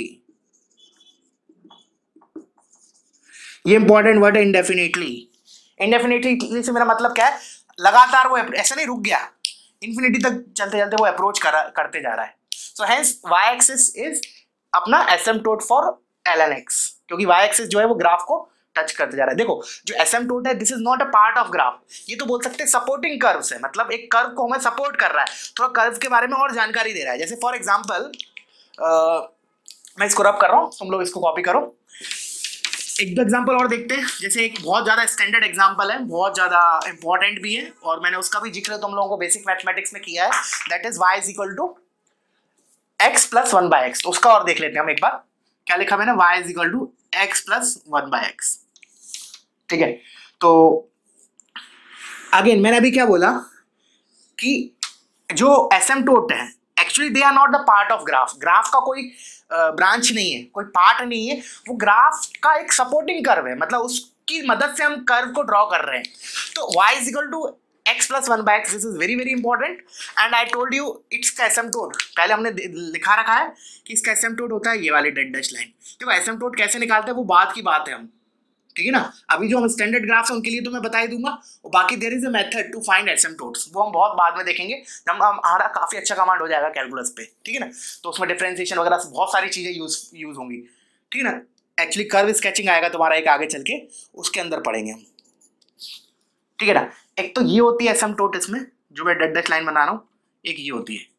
ये इंपॉर्टेंट वर्ड है indefinitely। indefinitely से मेरा मतलब क्या है, लगातार वो ऐसा नहीं रुक गया, इंफिनिटी तक चलते चलते वो अप्रोच कर, करते जा रहा है। So hence y axis is अपना एसिम्पटोट फॉर ln x, क्योंकि y एक्सिस जो है वो ग्राफ को टच करते जा रहा है। देखो जो एसिम्पटोट है, this is not a part of graph, ये तो बोल सकते हैं सपोर्टिंग कर्व है, मतलब एक कर्व को हमें सपोर्ट कर रहा है, थोड़ा कर्व के बारे में और जानकारी दे रहा है। जैसे फॉर एग्जाम्पल मैं इसको रब कर रहा हूँ, तुम लोग इसको कॉपी करो। एक दो एग्जांपल और देखते हैं। जैसे एक बहुत ज़्यादा स्टैंडर्ड एग्जांपल है, बहुत ज़्यादा इंपॉर्टेंट भी है, और मैंने उसका भी जिक्र तुम लोगों को बेसिक मैथमेटिक्स में किया है। That is y is equal to x plus one by x. तो उसका और देख लेते हैं हम एक बार। क्या लिखा मैंने? y is equal to x plus one by x. ठीक है, तो अगेन मैंने अभी क्या बोला कि जो एसिम्पटोट है actually they are not the part of graph. Graph का कोई ब्रांच uh, नहीं है, कोई पार्ट नहीं है, वो ग्राफ का एक सपोर्टिंग कर्व है, मतलब उसकी मदद से हम कर्व को ड्रॉ कर रहे हैं। तो y is equal to x plus one by x, this is very very important and I told you it's का एसिम्पटोट। पहले हमने लिखा रखा है कि इसका एसिम्पटोट होता है ये वाली डेड डैश लाइन। देखो एसिम्पटोट कैसे निकालते हैं वो बाद की बात है हम, ठीक है ना। अभी जो हम स्टैंडर्ड ग्राफ्स हैं उनके लिए तो मैं बता ही दूंगा, और बाकी there is a method to find asymptotes, वो हम बहुत बाद में देखेंगे जब हमारा काफी अच्छा कमांड हो जाएगा कैलकुलस पे, ठीक है ना। तो उसमें डिफरेंशिएशन वगैरह बहुत सारी चीजें यूज यूज होंगी, ठीक है ना। एक्चुअली कर्व स्केचिंग आएगा तुम्हारा एक आगे चल के, उसके अंदर पढ़ेंगे हम, ठीक है ना। एक तो ये होती है एसिम्पटोट इसमें जो मैं डेड डैश लाइन बना रहा हूं, एक ये होती है।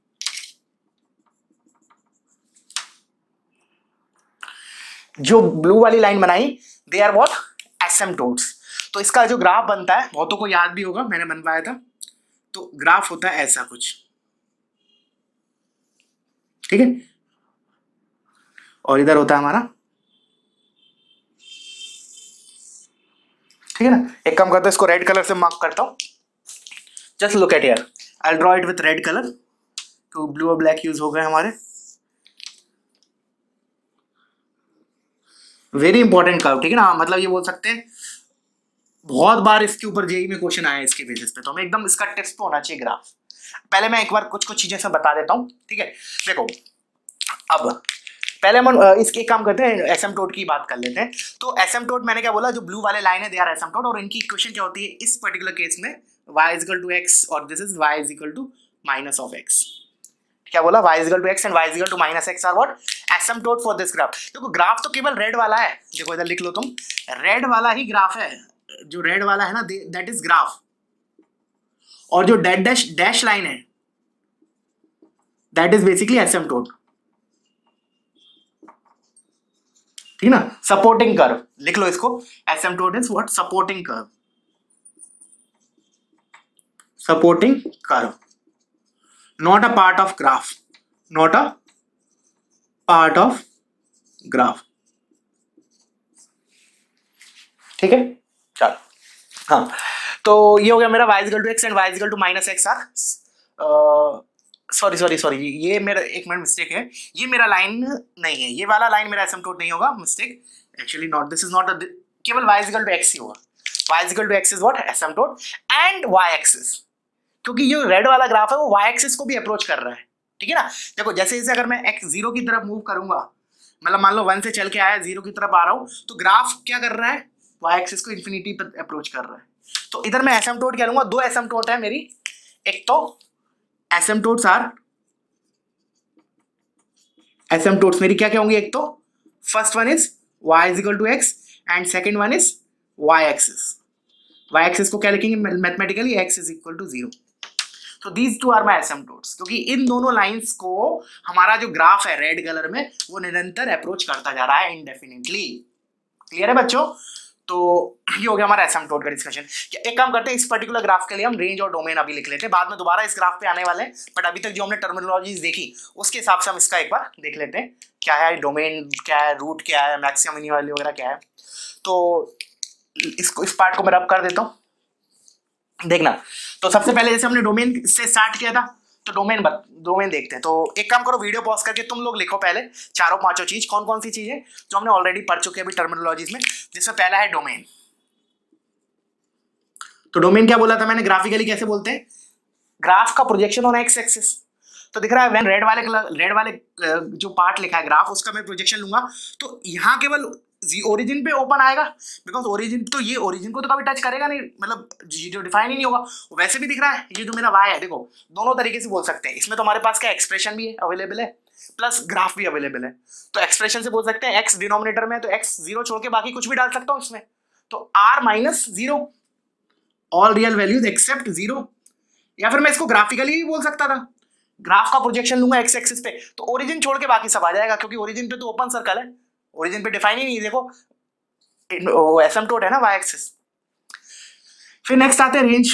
जो ब्लू वाली लाइन बनाई दे आर व्हाट? एसिम्पटोट्स। तो इसका जो ग्राफ बनता है बहुतों को याद भी होगा, मैंने बनवाया था। तो ग्राफ होता है ऐसा कुछ, ठीक है, और इधर होता है हमारा, ठीक है ना। एक काम करता हूं, इसको रेड कलर से मार्क करता हूं। Just look at here, I will draw it with red colour, तो ब्लू और ब्लैक यूज हो गए हमारे। वेरी इंपॉर्टेंट कर्व, ठीक है ना, मतलब ये बोल सकते हैं बहुत बार इसके ऊपर जेई में क्वेश्चन आया इसके बेसिस पे, तो हमें एकदम इसका टेस्ट पे होना चाहिए ग्राफ। पहले मैं एक बार कुछ कुछ चीजें से बता देता हूं, ठीक है। देखो अब पहले हम इसके काम करते हैं, एसिम्पटोट की बात कर लेते हैं। तो एसिम्पटोट मैंने क्या बोला, जो ब्लू वाले लाइन है दे आर एसिम्पटोट, और इनकी इक्वेशन क्या होती है इस पर्टिकुलर केस में, y is equal to x और this is y is equal to minus of x. क्या बोला? y is equal to x and y is equal to minus x are what? Asymptote for this graph. देखो graph तो केवल red वाला है, देखो इधर लिख लो तुम, रेड वाला ही ग्राफ है, जो रेड वाला है ना दैट इज ग्राफ, और जो डेड डैश डैश लाइन है दैट इज बेसिकली एसिम्पटोट, ठीक ना। सपोर्टिंग कर्व लिख लो इसको, asymptote is what? Supporting curve, supporting curve, not a part of graph, not a part of graph, ठीक है। चलो हाँ, तो ये हो गया मेरा y equal to x and y equal to minus x are. Sorry sorry sorry ये मेरा एक मिनट मिस्टेक है, ये मेरा लाइन नहीं है, ये वाला लाइन मेरा एसिम्पटोट नहीं होगा, mistake actually not, this is not, केवल y इक्वल टू एक्स ही होगा। y equal to x is what? Asymptote and y axis, क्योंकि ये रेड वाला ग्राफ है वो y एक्सिस को भी अप्रोच कर रहा है, ठीक है ना। देखो जैसे जैसे अगर मैं x जीरो की तरफ मूव करूंगा, मतलब मान लो वन से चल के आया जीरो की तरफ आ रहा हूं, तो ग्राफ क्या कर रहा है? y एक्सिस को इन्फिनिटी पर अप्रोच कर रहा है। तो इधर मैं एसिम्पटोट क्या लूंगा? दो एसिम्पटोट है मेरी, एक तो एसिम्पटोट्स आर एसिम्पटोट्स मेरी क्या क्या होंगी? एक तो first one is y is equal to x and second one is y axis. y axis को क्या लिखेंगे mathematically? x is equal to zero. तो these two are my asymptotes, क्योंकि इन दोनों लाइंस को हमारा जो ग्राफ है रेड कलर में वो निरंतर अप्रोच करता जा रहा है इंडेफिनिटली। क्लियर है बच्चों? तो ये हो गया हमारा एसिम्पटोट का डिस्कशन। एक काम करते हैं, इस पर्टिकुलर ग्राफ के लिए हम रेंज और डोमेन अभी लिख लेते हैं, बाद में दोबारा इस ग्राफ पे आने वाले हैं, बट अभी तक जो हमने टर्मिनोलॉजीज देखी उसके हिसाब से हम इसका एक बार देख लेते हैं, क्या है डोमेन, क्या है रूट, क्या है मैक्सिमम मिनिमम वगैरह क्या है। तो इसको इस पार्ट को मैं रब कर देता हूँ, देखना। तो सबसे पहले जैसे हमने डोमेन से स्टार्ट किया था, तो डोमेन डोमेन देखते हैं। तो एक काम करो, वीडियो पॉज करके तुम लोग लिखो पहले चारों पांचों चीज, कौन कौन सी चीजें जो हमने ऑलरेडी पढ़ चुके हैं अभी टर्मिनोलॉजीज में। जिसमें पहला है डोमेन। तो डोमेन क्या बोला था मैंने, ग्राफिकली कैसे बोलते हैं? ग्राफ का प्रोजेक्शन ऑन एक्स एक्सिस। तो दिख रहा है रेड वाले रेड वाले जो पार्ट लिखा है ग्राफ, उसका मैं प्रोजेक्शन लूंगा, तो यहाँ केवल ओरिजिन पे ओपन आएगा, बिकॉज ओरिजिन तो ये ओरिजिन को तो कभी टच करेगा नहीं, मतलब जो डिफाइन ही नहीं होगा। वैसे भी दिख रहा है ये जो मेरा वाई है, देखो दोनों तरीके से बोल सकते हैं। इसमें तो हमारे पास क्या एक्सप्रेशन भी है अवेलेबल है, प्लस ग्राफ भी अवेलेबल है। तो एक्सप्रेशन से बोल सकते हैं एक्स डिनोमिनेटर में, तो एक्स जीरो छोड़ के बाकी कुछ भी डाल सकता हूँ इसमें, तो R minus zero all real values except zero. या फिर मैं इसको ग्राफिकली भी बोल सकता था, ग्राफ का प्रोजेक्शन लूंगा एक्स एक्सिस पे तो ओरिजिन छोड़ के बाकी सब आ जाएगा, क्योंकि ओरिजिन पे तो ओपन सर्कल है, ओरिजिन पे डिफाइन ही नहीं, देखो एसिम्पटोट है ना वाई एक्सिस। फिर नेक्स्ट आते हैं रेंज,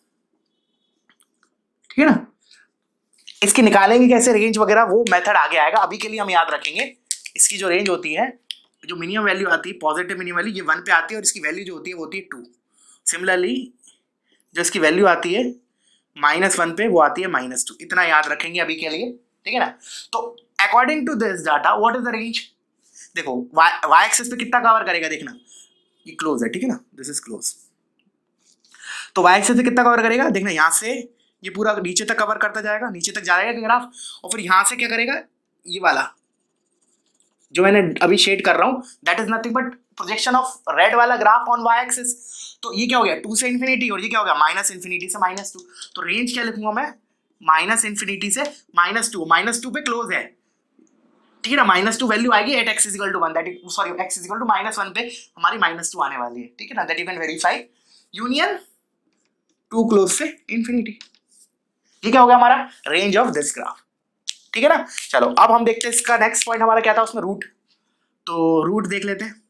ठीक है ना, इसकी निकालेंगे कैसे रेंज वगैरह, वो मेथड आगे आएगा। अभी के लिए हम याद रखेंगे इसकी जो रेंज होती है, जो मिनिमम वैल्यू आती है पॉजिटिव मिनिमम वैल्यू, ये वन पे आती है और इसकी वैल्यू जो होती है वो होती है टू। सिमिलरली जो इसकी वैल्यू आती है माइनस वन पे वो आती है माइनस टू। इतना याद रखेंगे अभी के लिए, ठीक है ना। तो according to this data what is the range, देखो वाई एक्सिस पे कितना कवर करेगा, देखना ये क्लोज है, ठीक है ना, दिस इज क्लोज। तो वाई एक्सिस पे कितना कवर करेगा, देखना यहाँ से ये पूरा नीचे तक कवर करता जाएगा, नीचे तक जाएगा ग्राफ, और फिर यहाँ से क्या करेगा, ये वाला जो मैंने अभी शेड कर रहा हूँ that is nothing but projection of red वाला ग्राफ ऑन वाई एक्सिस। तो ये क्या हो गया टू से इन्फिनिटी, और ये क्या हो गया माइनस इन्फिनिटी से माइनस टू। तो रेंज क्या लिखूंगा मैं, माइनस इन्फिनिटी से माइनस टू, माइनस टू पे क्लोज है, ठीक है ना। माइनस टू वैल्यू आएगी at x is equal to one, that is sorry x is equal to minus one पे हमारी माइनस टू आने वाली है, ठीक है ना। That you can verify union two close से इन्फिनिटी। ये क्या हो गया हमारा रेंज ऑफ दिस ग्राफ, ठीक है ना। चलो अब हम देखते हैं इसका नेक्स्ट पॉइंट हमारा क्या था उसमें, रूट। तो रूट देख लेते हैं।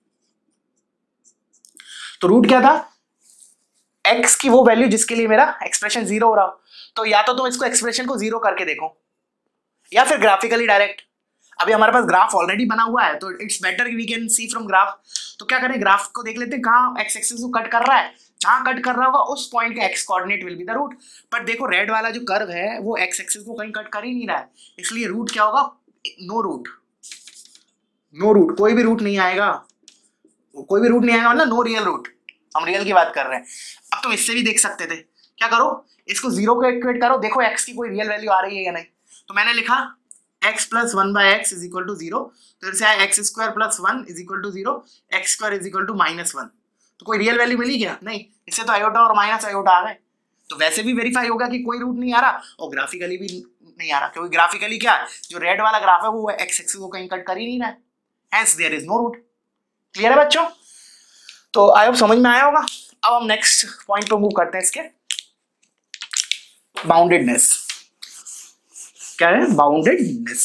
तो रूट क्या था, एक्स की वो वैल्यू जिसके लिए मेरा एक्सप्रेशन जीरो हो रहा हो। तो या तो तुम इसको एक्सप्रेशन को जीरो करके देखो, या फिर ग्राफिकली डायरेक्ट। अभी हमारे पास ग्राफ ऑलरेडी बना हुआ है तो it's better we can see from graph. तो क्या करें, ग्राफ को देख लेते हैं कहाँ एक्स एक्सिस को कट कर रहा है, जहां कट कर रहा होगा उस पॉइंट का x coordinate will be the root. पर देखो रेड वाला जो कर्व है वो एक्स एक्सिस को कहीं कट कर ही नहीं रहा है, इसलिए रूट क्या होगा, नो रूट। नो रूट, कोई भी रूट नहीं आएगा, कोई भी रूट नहीं आएगा मतलब नो रियल रूट, हम रियल की बात कर रहे हैं। अब तुम इससे भी देख सकते थे, क्या करो इसको जीरो को इक्वेट करो, देखो एक्स की कोई रियल वैल्यू आ रही है या नहीं। तो मैंने लिखा x plus one by x is equal to zero, तो इधर से आया x square plus one is equal to zero, x square is equal to minus one. तो कोई रियल वैल्यू मिली क्या, नहीं, इससे तो आयोटा और माइनस आयोटा आ गए। तो वैसे भी वेरीफाई होगा कि कोई रूट नहीं आ रहा, और ग्राफिकली भी नहीं आ रहा, क्योंकि ग्राफिकली क्या जो रेड वाला ग्राफ है वो एक्स एक्सिस को कहीं कट कर ही नहीं रहा है, hence there is no root. Clear है बच्चों, तो आई होप समझ में आया होगा। अब हम नेक्स्ट पॉइंट पे मूव करते हैं, इसके बाउंडेडनेस। क्या है बाउंडेडनेस,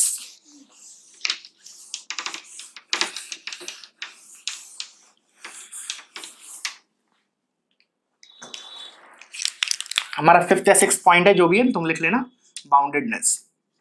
हमारा फिफ्थ या सिक्स्थ पॉइंट है, जो भी है तुम लिख लेना, बाउंडेडनेस।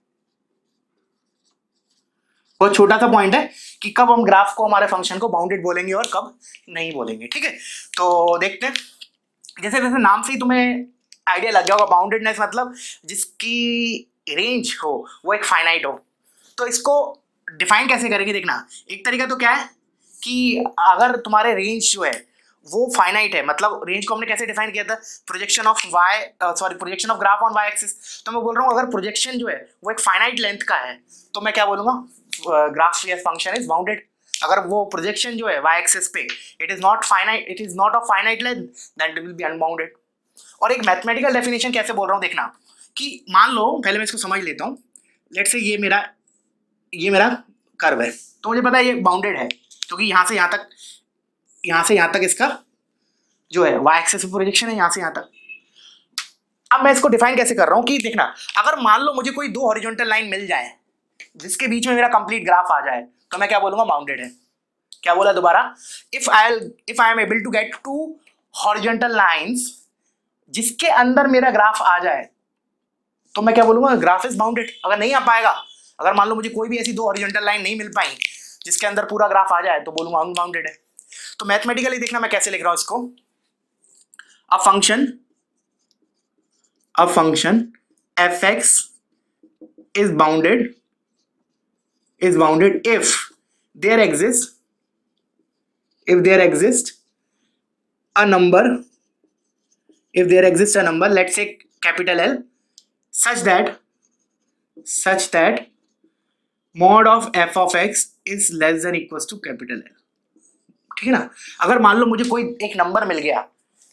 बहुत छोटा सा पॉइंट है कि कब हम ग्राफ को हमारे फंक्शन को बाउंडेड बोलेंगे और कब नहीं बोलेंगे, ठीक है। तो देखते हैं, जैसे जैसे नाम से ही तुम्हें आइडिया लग गया होगा, बाउंडेडनेस मतलब जिसकी रेंज हो वो एक फाइनाइट हो। तो इसको डिफाइन कैसे करेंगे, देखना एक तरीका तो क्या है कि अगर तुम्हारे रेंज जो है वो फाइनाइट है, मतलब रेंज को हमने कैसे डिफाइन किया था, projection of y sorry projection of graph on Y axis. तो मैं बोल रहा हूँ अगर प्रोजेक्शन जो है वो एक फाइनाइट लेंथ का है तो मैं क्या बोलूंगा, ग्राफ या फंक्शन इज बाउंडेड। अगर वो प्रोजेक्शन जो है वाई एक्सिस पे it is not finite, it is not of finite length, then it will be unbounded. और एक मैथमेटिकल डेफिनेशन कैसे बोल रहा हूँ देखना, कि मान लो पहले मैं इसको समझ लेता हूँ, लेट्स से ये मेरा ये मेरा कर्व है, तो मुझे पता है ये बाउंडेड है क्योंकि यहाँ से यहाँ तक यहाँ से यहाँ तक इसका जो है वाई एक्सिस प्रोजेक्शन है, यहाँ से यहाँ तक। अब मैं इसको डिफाइन कैसे कर रहा हूँ कि देखना, अगर मान लो मुझे कोई दो हॉरिजॉन्टल लाइन मिल जाए जिसके बीच में मेरा कंप्लीट ग्राफ आ जाए तो मैं क्या बोलूंगा, बाउंडेड है। क्या बोला दोबारा, if I if I am able to get two horizontal lines जिसके अंदर मेरा ग्राफ आ जाए तो मैं क्या बोलूंगा, ग्राफ इज बाउंडेड। अगर नहीं आ पाएगा, अगर मान लो मुझे कोई भी ऐसी दो हॉरिजॉन्टल लाइन नहीं मिल पाई जिसके अंदर पूरा ग्राफ आ जाए तो बोलूंगा अनबाउंडेड है। तो मैथमेटिकली देखना मैं कैसे लिख रहा हूं इसको, a function a function f x is bounded is bounded if there exists if there exists a number if there exists a number let's say capital L such that such that mod of f of x is less than equals to capital L। ठीक है ना, अगर मान लो मुझे कोई एक number मिल गया,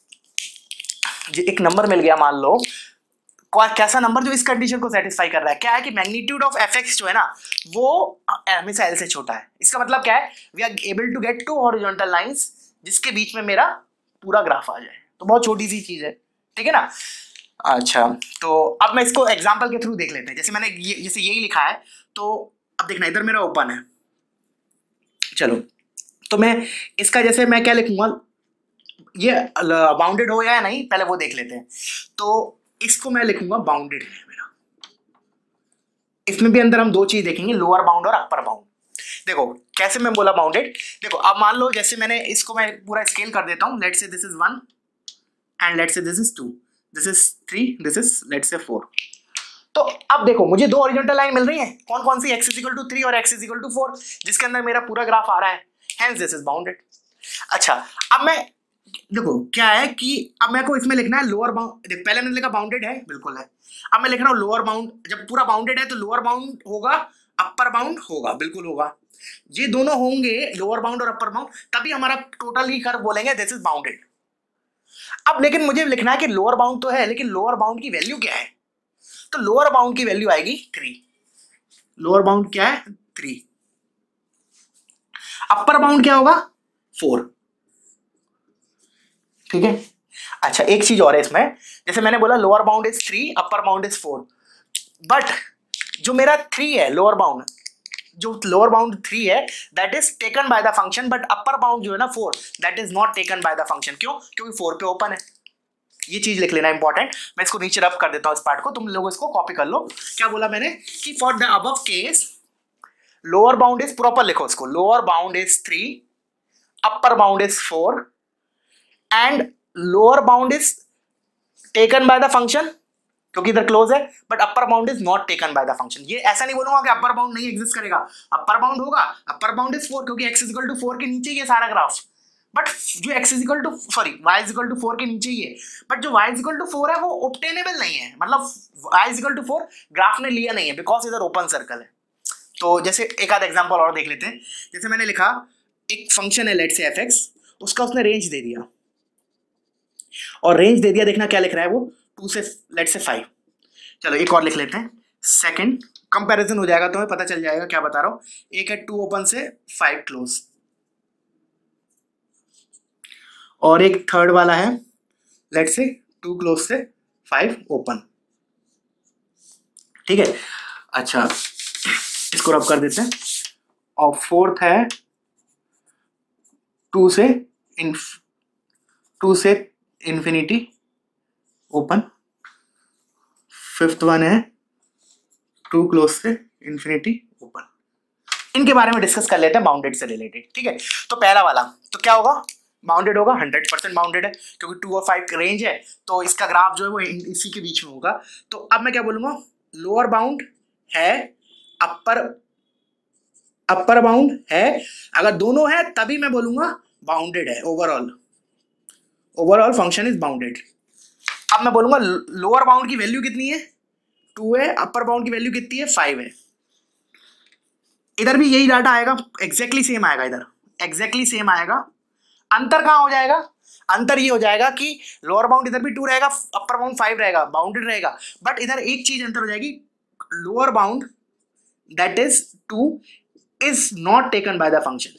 एक नंबर मिल गया मान लो, कैसा नंबर जो इस कंडीशन को सेटिस्फाई कर रहा है, क्या है कि मैग्नीट्यूड ऑफ एफ एक्स जो है ना वो हमेशा एल से छोटा है। इसका मतलब क्या है, we are able to get two horizontal lines जिसके बीच में मेरा पूरा ग्राफ आ जाए। तो बहुत छोटी सी चीज है, ठीक है ना। अच्छा, तो अब मैं इसको एग्जांपल के थ्रू देख लेते हैं। जैसे मैंने ये जैसे यही लिखा है, तो अब देखना इधर मेरा ओपन है, चलो तो मैं इसका जैसे मैं क्या लिखूंगा, ये बाउंडेड हो या नहीं पहले वो देख लेते हैं। तो इसको मैं लिखूंगा बाउंडेड है मेरा। इसमें भी अंदर हम दो चीज देखेंगे, लोअर बाउंड और अपर बाउंड। देखो कैसे मैं बोला बाउंडेड, देखो अब मान लो जैसे मैंने इसको मैं पूरा स्केल कर देता हूं, let's say this is one and let's say this is two, this is three, this is let's say four. तो अब देखो मुझे दो हॉरिजॉन्टल लाइन मिल रही है, कौन कौन सी, x is equal to three और x is equal to four, जिसके अंदर मेरा पूरा ग्राफ आ रहा है, हेंस दिस इज बाउंडेड। अच्छा अब मैं देखो क्या है कि अब मेरे को इसमें लिखना है लोअर बाउंड, देख पहले मैंने लिखा बाउंडेड है, बिल्कुल है। अब मैं लिख रहा हूँ लोअर बाउंड, जब पूरा बाउंडेड है तो लोअर बाउंड होगा, अपर बाउंड होगा, बिल्कुल होगा, ये दोनों होंगे लोअर बाउंड और अपर बाउंड, तभी हमारा टोटल ही कर्व बोलेंगे दिस इज बाउंडेड। अब लेकिन मुझे लिखना है कि लोअर बाउंड तो है, लेकिन लोअर बाउंड की वैल्यू क्या है, तो लोअर बाउंड की वैल्यू आएगी थ्री। लोअर बाउंड क्या है, थ्री। अपर बाउंड क्या होगा, फोर। ठीक है। अच्छा एक चीज और है इसमें, जैसे मैंने बोला lower bound is three, upper bound is four, but जो मेरा थ्री है लोअर बाउंड, जो लोअर बाउंड थ्री है that is taken by the function, but upper bound जो है ना four, that is not taken by the function. क्यों, क्योंकि फोर पे ओपन है। ये चीज लिख लेना इंपॉर्टेंट। मैं इसको नीचे रब कर देता हूं इस पार्ट को, तुम लोग इसको कॉपी कर लो। क्या बोला मैंने कि for the above case lower bound is, proper लिखो इसको, lower bound is three, upper bound is four and lower bound is taken by the function, क्योंकि इधर क्लोज है, but upper bound is not taken by the function. ये ऐसा नहीं बोलूंगा कि अपर बाउंड नहीं एग्जिस्ट करेगा, अपर बाउंड होगा, अपर बाउंड इज फोर, क्योंकि एक्स इक्वल टू फोर के नीचे ये सारा ग्राफ, बट जो x equal to sorry y equal to four के नीचे ही है, बट जो वाई इक्वल टू फोर है वो ऑब्टेनेबल नहीं है, मतलब y equal to four graph ने लिया नहीं है, बिकॉज इधर ओपन सर्कल है। तो जैसे एक आध एग्जांपल और देख लेते हैं। जैसे मैंने लिखा एक फंक्शन है लेट से एफ एक्स, उसका उसने रेंज दे दिया, और रेंज दे दिया, देखना क्या लिख रहा है वो, टू से लेट से फाइव। चलो एक और लिख लेते हैं, सेकंड कंपैरिजन हो जाएगा, तुम्हें पता चल जाएगा क्या बता रहा हूं। एक है टू ओपन से फाइव क्लोज, और एक थर्ड वाला है लेट से टू क्लोज से फाइव ओपन। ठीक है। अच्छा इसको रब कर देते हैं, और फोर्थ है टू से इन टू से इंफिनिटी ओपन, फिफ्थ वन है टू क्लोज से इंफिनिटी ओपन। इनके बारे में डिस्कस कर लेते हैं बाउंडेड से रिलेटेड। ठीक है। तो पहला वाला तो क्या होगा, बाउंडेड होगा, हंड्रेड परसेंट बाउंडेड है, क्योंकि टू और फाइव रेंज है, तो इसका ग्राफ जो है वो इसी के बीच में होगा। तो अब मैं क्या बोलूंगा, लोअर बाउंड है, अपर अपर बाउंड है, अगर दोनों है तभी मैं बोलूंगा बाउंडेड है, overall overall function is bounded. अब मैं बोलूंगा लोअर बाउंड की वैल्यू कितनी है, टू है, अपर बाउंड की वैल्यू कितनी है, फाइव है। इधर भी यही डाटा आएगा, एग्जैक्टली सेम आएगा, इधर एग्जैक्टली सेम आएगा। अंतर कहाँ हो जाएगा, अंतर ये हो जाएगा कि लोअर बाउंड इधर भी टू रहेगा, अपर बाउंड फाइव रहेगा, बाउंडेड रहेगा, बट इधर एक चीज अंतर हो जाएगी, lower bound that is two is not taken by the function.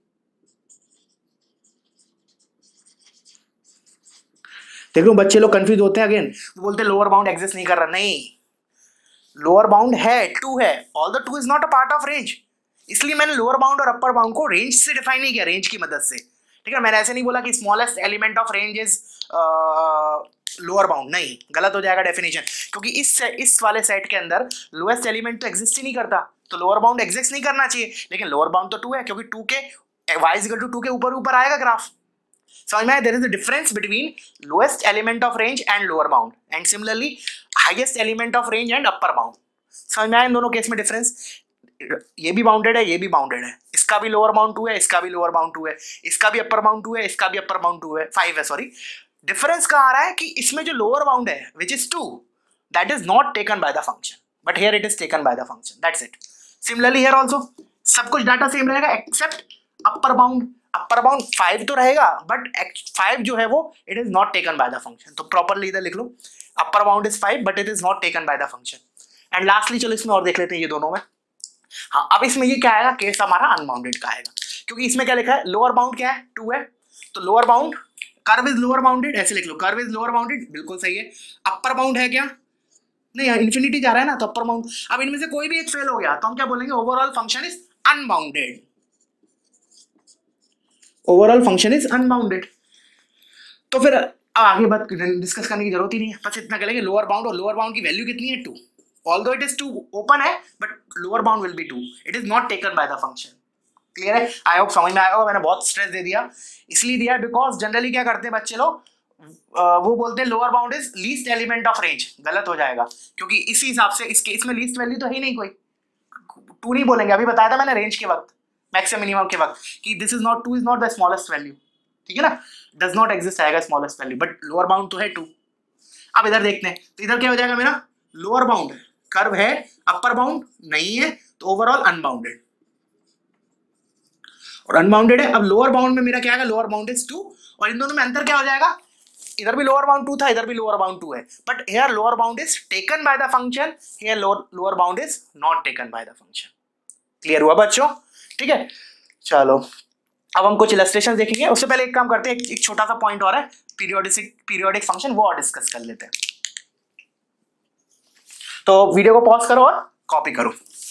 देखो बच्चे लोग कंफ्यूज होते हैं, अगेन बोलते हैं लोअर बाउंड एग्जिस्ट नहीं कर रहा, नहीं, लोअर बाउंड है, टू है, all the two is not a part of range, इसलिए मैंने लोअर बाउंड और अपर बाउंड को रेंज से डिफाइन नहीं किया, रेंज की मदद से। ठीक है, मैंने ऐसे नहीं बोला कि smallest element of range is lower bound, नहीं, गलत हो जाएगा डेफिनेशन, क्योंकि इस इस वाले सेट के अंदर लोएस्ट एलिमेंट तो एग्जिस्ट ही नहीं करता, तो लोअर बाउंड एग्जिस्ट नहीं करना चाहिए, लेकिन लोअर बाउंड तो टू है, क्योंकि टू के वाई इक्वल टू टू के ऊपर ऊपर आएगा ग्राफ। समझ में आया, there is a difference between lowest element of range and lower bound, and similarly highest element of range and upper bound. समझ में आया इन दोनों केस में डिफरेंस, ये भी बाउंडेड है, ये भी बाउंडेड है, इसका भी लोअर बाउंड टू है, इसका भी लोअर बाउंड टू है, इसका भी अपर बाउंड टू है, इसका भी अपर बाउंड टू है, फाइव है, सॉरी। डिफरेंस कहाँ आ रहा है कि इसमें जो लोअर बाउंड है which is two, that is not taken by the function, but here it is taken by the function, that's it. Similarly here also सब कुछ डाटा सेम रहेगा except upper bound, upper bound five तो रहेगा, but five जो है वो it is not taken by the function, तो properly इधर लिख लो, upper bound is five but it is not taken by the function. And lastly चलो इसमें और देख लेते हैं ये दोनों में। हाँ, अब इसमें ये क्या आएगा, केस हमारा अनबाउंडेड का आएगा, क्योंकि इसमें क्या लिखा है, लोअर बाउंड क्या है, टू है, तो lower bound curve is lower bounded, ऐसे लिख लो, कर्व इज लोअर बाउंडेड, बिल्कुल सही है। अपर बाउंड है क्या? नहीं, इन्फिनिटी जा रहा है ना, तो अपर बाउंड। अब इनमें से कोई भी एक फेल हो गया तो हम क्या बोलेंगे? Overall function is unbounded, overall function is unbounded. तो फिर आगे बात डिस्कस करने की जरूरत ही नहीं है, बस इतना करेंगे लोअर बाउंड, और लोअर बाउंड की वैल्यू कितनी है? Two. Although it is two open है, but lower bound will be two, it is not taken by the function. Clear है? आई होप समझ में आया होगा। मैंने बहुत स्ट्रेस दे दिया, इसलिए दिया बिकॉज जनरली क्या करते हैं बच्चे लोग, वो बोलते हैं lower bound is least element of range. गलत हो जाएगा, क्योंकि इसी हिसाब से इसके इसमें लीस्ट वैल्यू तो है ही नहीं कोई, टू नहीं बोलेंगे। अभी बताया था मैंने रेंज के वक्त, मैक्सिमम मिनिमम के वक्त, कि this is not, two is not the smallest value, ठीक है ना, डज नॉट एग्जिस्ट आएगा smallest value, but lower bound तो है टू। अब इधर देखते हैं, तो इधर क्या हो जाएगा मेरा? लोअर बाउंड कर्व है, अपर बाउंड नहीं है, तो ओवरऑल अनबाउंडेड, और अनबाउंडेड है। अब लोअर बाउंड में मेरा क्या आएगा? लोअर बाउंड इज टू, और इन दोनों में अंतर क्या हो जाएगा? इधर भी लोअर बाउंड टू था, इधर भी लोअर बाउंड टू है, but here lower bound is taken by the function, here lower bound is not taken by the function. Clear हुआ बच्चों? ठीक है, चलो अब हम कुछ इलस्ट्रेशन देखेंगे। उससे पहले एक काम करते हैं, एक, एक छोटा सा पॉइंट और है, पीरियोडिक पीरियोडिक फंक्शन, वो और डिस्कस कर लेते हैं। तो वीडियो को पॉज करो और कॉपी करो।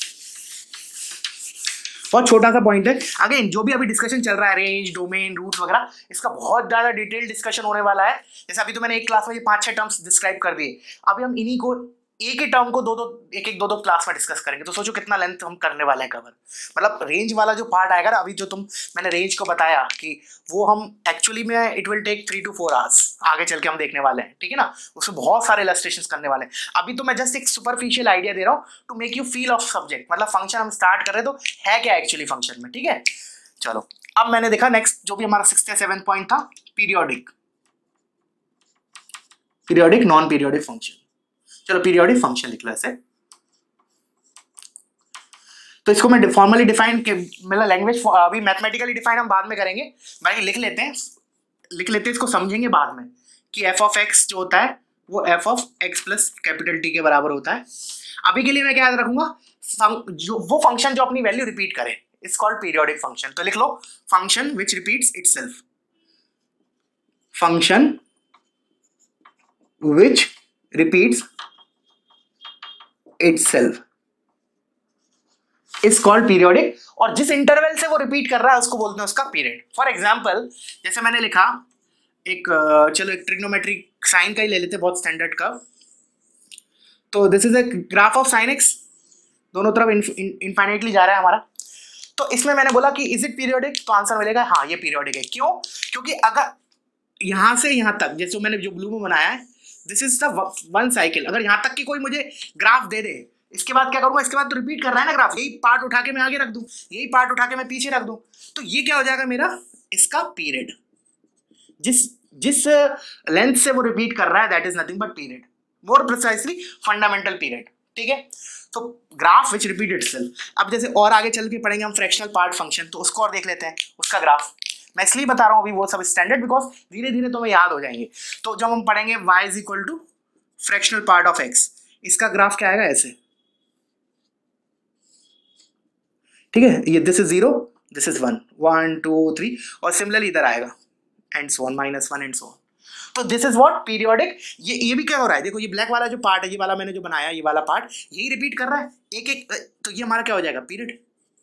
बहुत छोटा सा पॉइंट है, अगेन जो भी अभी डिस्कशन चल रहा है, रेंज, डोमेन, रूट वगैरह, इसका बहुत ज्यादा डिटेल डिस्कशन होने वाला है। जैसे अभी तो मैंने एक क्लास में ये पांच छह टर्म्स डिस्क्राइब कर दिए, अभी हम इन्हीं को एक ही टर्म को दो दो एक एक दो दो क्लास में डिस्कस करेंगे। तो सोचो कितना लेंथ हम करने वाले हैं कवर। मतलब रेंज वाला जो पार्ट आएगा ना, अभी जो तुम मैंने रेंज को बताया कि वो हम एक्चुअली में it will take three to four hours आगे चल के हम देखने वाले हैं, ठीक है ना। उसमें बहुत सारे इलस्ट्रेशंस करने वाले हैं। अभी तो मैं जस्ट एक सुपरफिशियल आइडिया दे रहा हूँ to make you feel of subject. मतलब फंक्शन हम स्टार्ट कर रहे तो है क्या एक्चुअली फंक्शन में, ठीक है। चलो अब मैंने देखा नेक्स्ट जो भी हमारा सिक्स्थ या सेवेंथ पॉइंट था, periodic periodic non periodic function. चलो पीरियोडिक फंक्शन लिख लो ऐसे। तो इसको मैं फॉर्मली डिफाइन, मतलब लैंग्वेज अभी मैथमेटिकली डिफाइन हम बाद में करेंगे, बाकी लिख लेते हैं लिख लेते हैं इसको समझेंगे बाद में कि एफ ऑफ एक्स जो होता है वो F of X plus capital T के बराबर होता है। अभी के लिए मैं क्या याद रखूंगा, जो वो फंक्शन जो अपनी वैल्यू रिपीट करे इज कॉल्ड पीरियोडिक फंक्शन। तो लिख लो function which repeats itself, function which repeats itself is called periodic, और जिस इंटरवल से वो रिपीट कर रहा है उसको बोलते हैं उसका पीरियड। फॉर एग्जांपल जैसे मैंने लिखा एक, चलो एक ट्रिग्नोमेट्रिक साइन का ही ले लेते हैं, बहुत स्टैंडर्ड का। तो this is a graph of sine X, दोनों तरफ इनफाइनाइटली जा रहा है हमारा। तो इसमें मैंने बोला कि इज इट पीरियोडिक, तो आंसर मिलेगा हाँ ये पीरियोडिक है। क्यों? क्योंकि अगर यहां से यहां तक, जैसे मैंने जो ब्लू में बनाया है, this is the one cycle. अगर यहाँ तक की कोई मुझे ग्राफ दे दे, इसके बाद क्या करूंगा, इसके बाद तो रिपीट कर रहा है ना ग्राफ, यही पार्ट उठा के मैं आगे रख दूं, यही पार्ट उठा के मैं पीछे रख दूं, तो ये क्या हो जाएगा मेरा, इसका पीरियड। जिस जिस लेंथ से वो रिपीट कर रहा है that is nothing but period, more precisely fundamental period, ठीक है। तो ग्राफ विच रिपीट इटसेल्फ। अब जैसे और आगे चल के पढ़ेंगे हम फ्रैक्शनल पार्ट फंक्शन, तो उसको और देख लेते हैं, उसका ग्राफ। मैं इसलिए बता रहा हूँ अभी वो सब स्टैंडर्ड, बिकॉज धीरे धीरे तुम्हें याद हो जाएंगे। तो जब हम पढ़ेंगे y is equal to fractional part of x, इसका ग्राफ क्या आएगा ऐसे, ठीक है। ये this is zero, this is one, one two three, और सिमिलरली इधर आएगा and so on, minus one and so on. तो दिस इज व्हाट पीरियोडिक। ये ये भी क्या हो रहा है, देखो ये ब्लैक वाला जो पार्ट है, ये वाला मैंने जो बनाया, ये वाला पार्ट यही रिपीट कर रहा है एक एक, तो ये हमारा क्या हो जाएगा, पीरियड।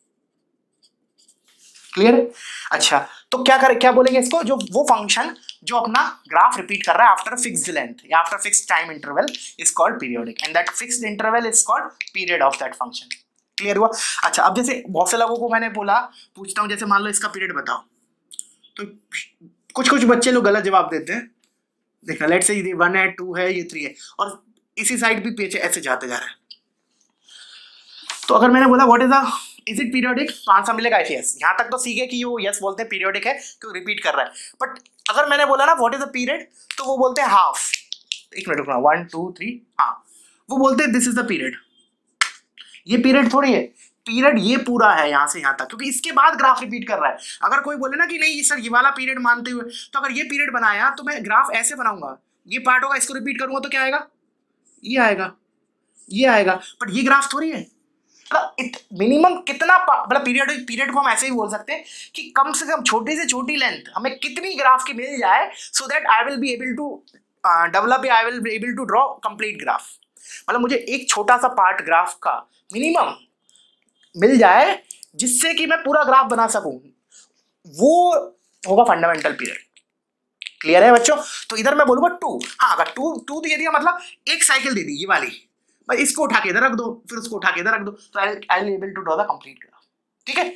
क्लियर है? अच्छा, तो क्या करें, क्या बोलेंगे इसको, जो वो फंक्शन जो अपना ग्राफ रिपीट कर रहा है आफ्टर फिक्स्ड लेंथ या after fixed time interval is called periodic, and that fixed interval is called period of that function. Clear हुआ? अच्छा, अब जैसे बहुत से लोगों को मैंने बोला, पूछता हूँ, जैसे मान लो इसका पीरियड बताओ, तो कुछ कुछ बच्चे लोग गलत जवाब देते हैं। देखना, लेट्स से ये वन है, टू है, ये थ्री है, और इसी साइड भी पीछे ऐसे जाते जा रहा है। तो अगर मैंने बोला what is the is it periodic, तो आंसर मिलेगा यस। यहाँ तक तो सीखे कि वो यस बोलते हैं पीरियोडिक है क्यों रिपीट कर रहा है। बट अगर मैंने बोला ना व्हाट इज द पीरियड, तो वो बोलते हैं हाफ। एक मिनट रुकना, वन टू थ्री, हाँ वो बोलते हैं दिस इज द पीरियड। ये पीरियड थोड़ी है, पीरियड ये पूरा है यहाँ से यहाँ तक, क्योंकि इसके बाद ग्राफ रिपीट कर रहा है। अगर कोई बोले ना कि नहीं सर ये वाला पीरियड मानते हुए, तो अगर ये पीरियड बनाया तो मैं ग्राफ ऐसे बनाऊंगा, ये पार्ट होगा, इसको रिपीट करूंगा तो क्या आएगा, ये आएगा, ये आएगा, बट ये ग्राफ थोड़ी है। मतलब मिनिमम कितना मतलब पीरियड पीरियड को हम ऐसे ही बोल सकते हैं कि कम से कम छोटी से छोटी लेंथ हमें कितनी ग्राफ की मिल जाए so that I will be able to develop I will be able to draw complete graph. मतलब मुझे एक छोटा सा पार्ट ग्राफ का मिनिमम मिल जाए जिससे कि मैं पूरा ग्राफ बना सकूं, वो होगा फंडामेंटल पीरियड। क्लियर है बच्चों? तो इधर मैं बोलूंगा टू। हाँ, अगर टू टू दे दिया मतलब एक साइकिल दे दी ये वाली, भाई इसको उठा के इधर रख दो, फिर उसको उठा के इधर रख दो, तो I I will able to draw the complete graph. ठीक है,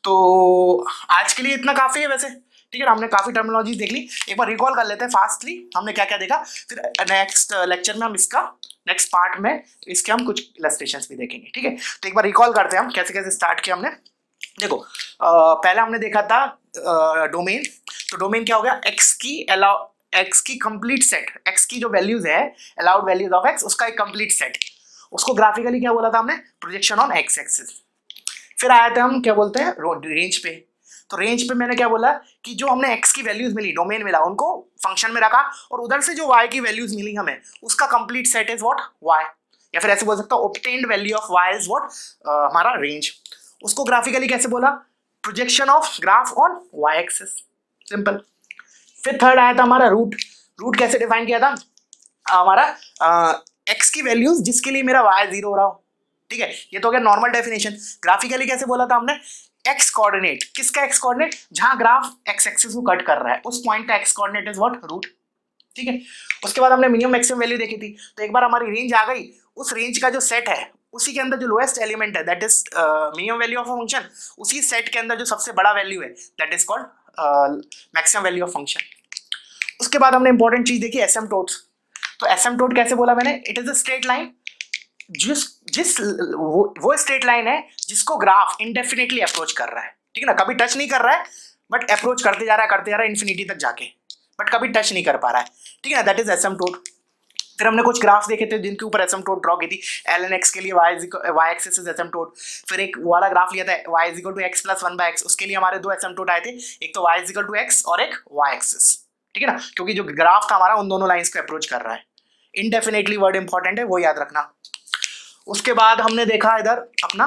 तो आज के लिए इतना काफी है वैसे। ठीक है, हमने काफी टर्मिनोलॉजी देख ली, एक बार रिकॉल कर लेते हैं फास्टली हमने क्या क्या देखा, फिर नेक्स्ट लेक्चर में हम इसका नेक्स्ट पार्ट में इसके हम कुछ इलस्ट्रेशंस भी देखेंगे। ठीक है, तो एक बार रिकॉल करते हैं हम कैसे कैसे स्टार्ट किया हमने। देखो आ, पहले हमने देखा था डोमेन। तो डोमेन क्या हो गया, एक्स की अलाउ एक्स की कंप्लीट सेट, एक्स की जो वैल्यूज है अलाउड वैल्यूज ऑफ एक्स उसका एक कंप्लीट सेट, उसको ग्राफिकली क्या बोला था हमने, प्रोजेक्शन ऑन एक्स एक्सिस। फिर आया था हम क्या बोलते हैं रेंज पे। तो रेंज पे मैंने क्या बोला कि जो हमने एक्स की वैल्यूज मिली, डोमेन मिला, उनको फंक्शन में रखा और उधर से जो वाई की वैल्यूज मिली हमें उसका complete set is what, Y, या फिर ऐसे बोल सकता हूं obtained value of Y is what हमारा रेंज। उसको ग्राफिकली कैसे बोला, projection of graph on Y axis, simple. फिर थर्ड आया था हमारा रूट। रूट कैसे डिफाइन किया था, हमारा एक्स की वैल्यूज जिसके लिए मेरा वाई जीरो हो रहा हो। ठीक है, ये तो हो गया नॉर्मल डेफिनेशन। ग्राफिकली कैसे बोला था हमने, एक्स कोऑर्डिनेट, किसका एक्स कोऑर्डिनेट, जहां ग्राफ एक्स एक्सिस को कट कर रहा है उस पॉइंट का x coordinate is what, root. ठीक है, उसके बाद हमने मिनिमम मैक्सिमम वैल्यू देखी थी, तो एक बार हमारी रेंज आ गई, उस रेंज का जो सेट है उसी के अंदर जो लोएस्ट एलिमेंट है that is minimum value of a function, उसी सेट के अंदर जो सबसे बड़ा वैल्यू है that is called maximum value of function. उसके बाद हमने इंपॉर्टेंट चीज देखी एसिम्पटोट्स। तो एसिम्पटोट कैसे बोला मैंने, it is a straight line, जिस जिस वो, वो स्ट्रेट लाइन है जिसको ग्राफ इंडेफिनेटली अप्रोच कर रहा है। ठीक है ना, कभी टच नहीं कर रहा है बट अप्रोच करते जा रहा है करते जा रहा है इन्फिनिटी तक जाके, बट कभी टच नहीं कर पा रहा है। ठीक है ना, दैट इज एसिम्पटोट। फिर हमने कुछ ग्राफ देखे थे जिनके ऊपर एसिम्पटोट ड्रॉ की थी, एल एन एक्स के लिए Y Y axis is asymptote. फिर एक वाला ग्राफ लिया था Y is equal to x plus one by X, उसके लिए हमारे दो एसिम्पटोट आए थे, एक तो Y is equal to x और एक वाई एक्सिस। ठीक है ना, क्योंकि जो ग्राफ था हमारा उन दोनों लाइंस को अप्रोच कर रहा है। इनडेफिनेटली वर्ड इंपॉर्टेंट है, वो याद रखना। उसके बाद हमने देखा इधर अपना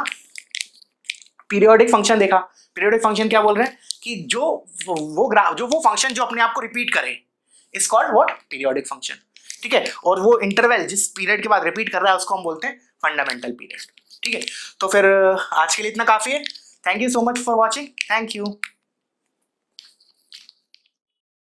पीरियोडिक फंक्शन देखा। पीरियोडिक फंक्शन क्या बोल रहे हैं कि जो वो ग्राफ जो वो फंक्शन जो अपने आप को रिपीट करे is called what, periodic function. ठीक है, और वो इंटरवल जिस पीरियड के बाद रिपीट कर रहा है उसको हम बोलते हैं फंडामेंटल पीरियड। ठीक है, तो फिर आज के लिए इतना काफी है। Thank you so much for watching, thank you.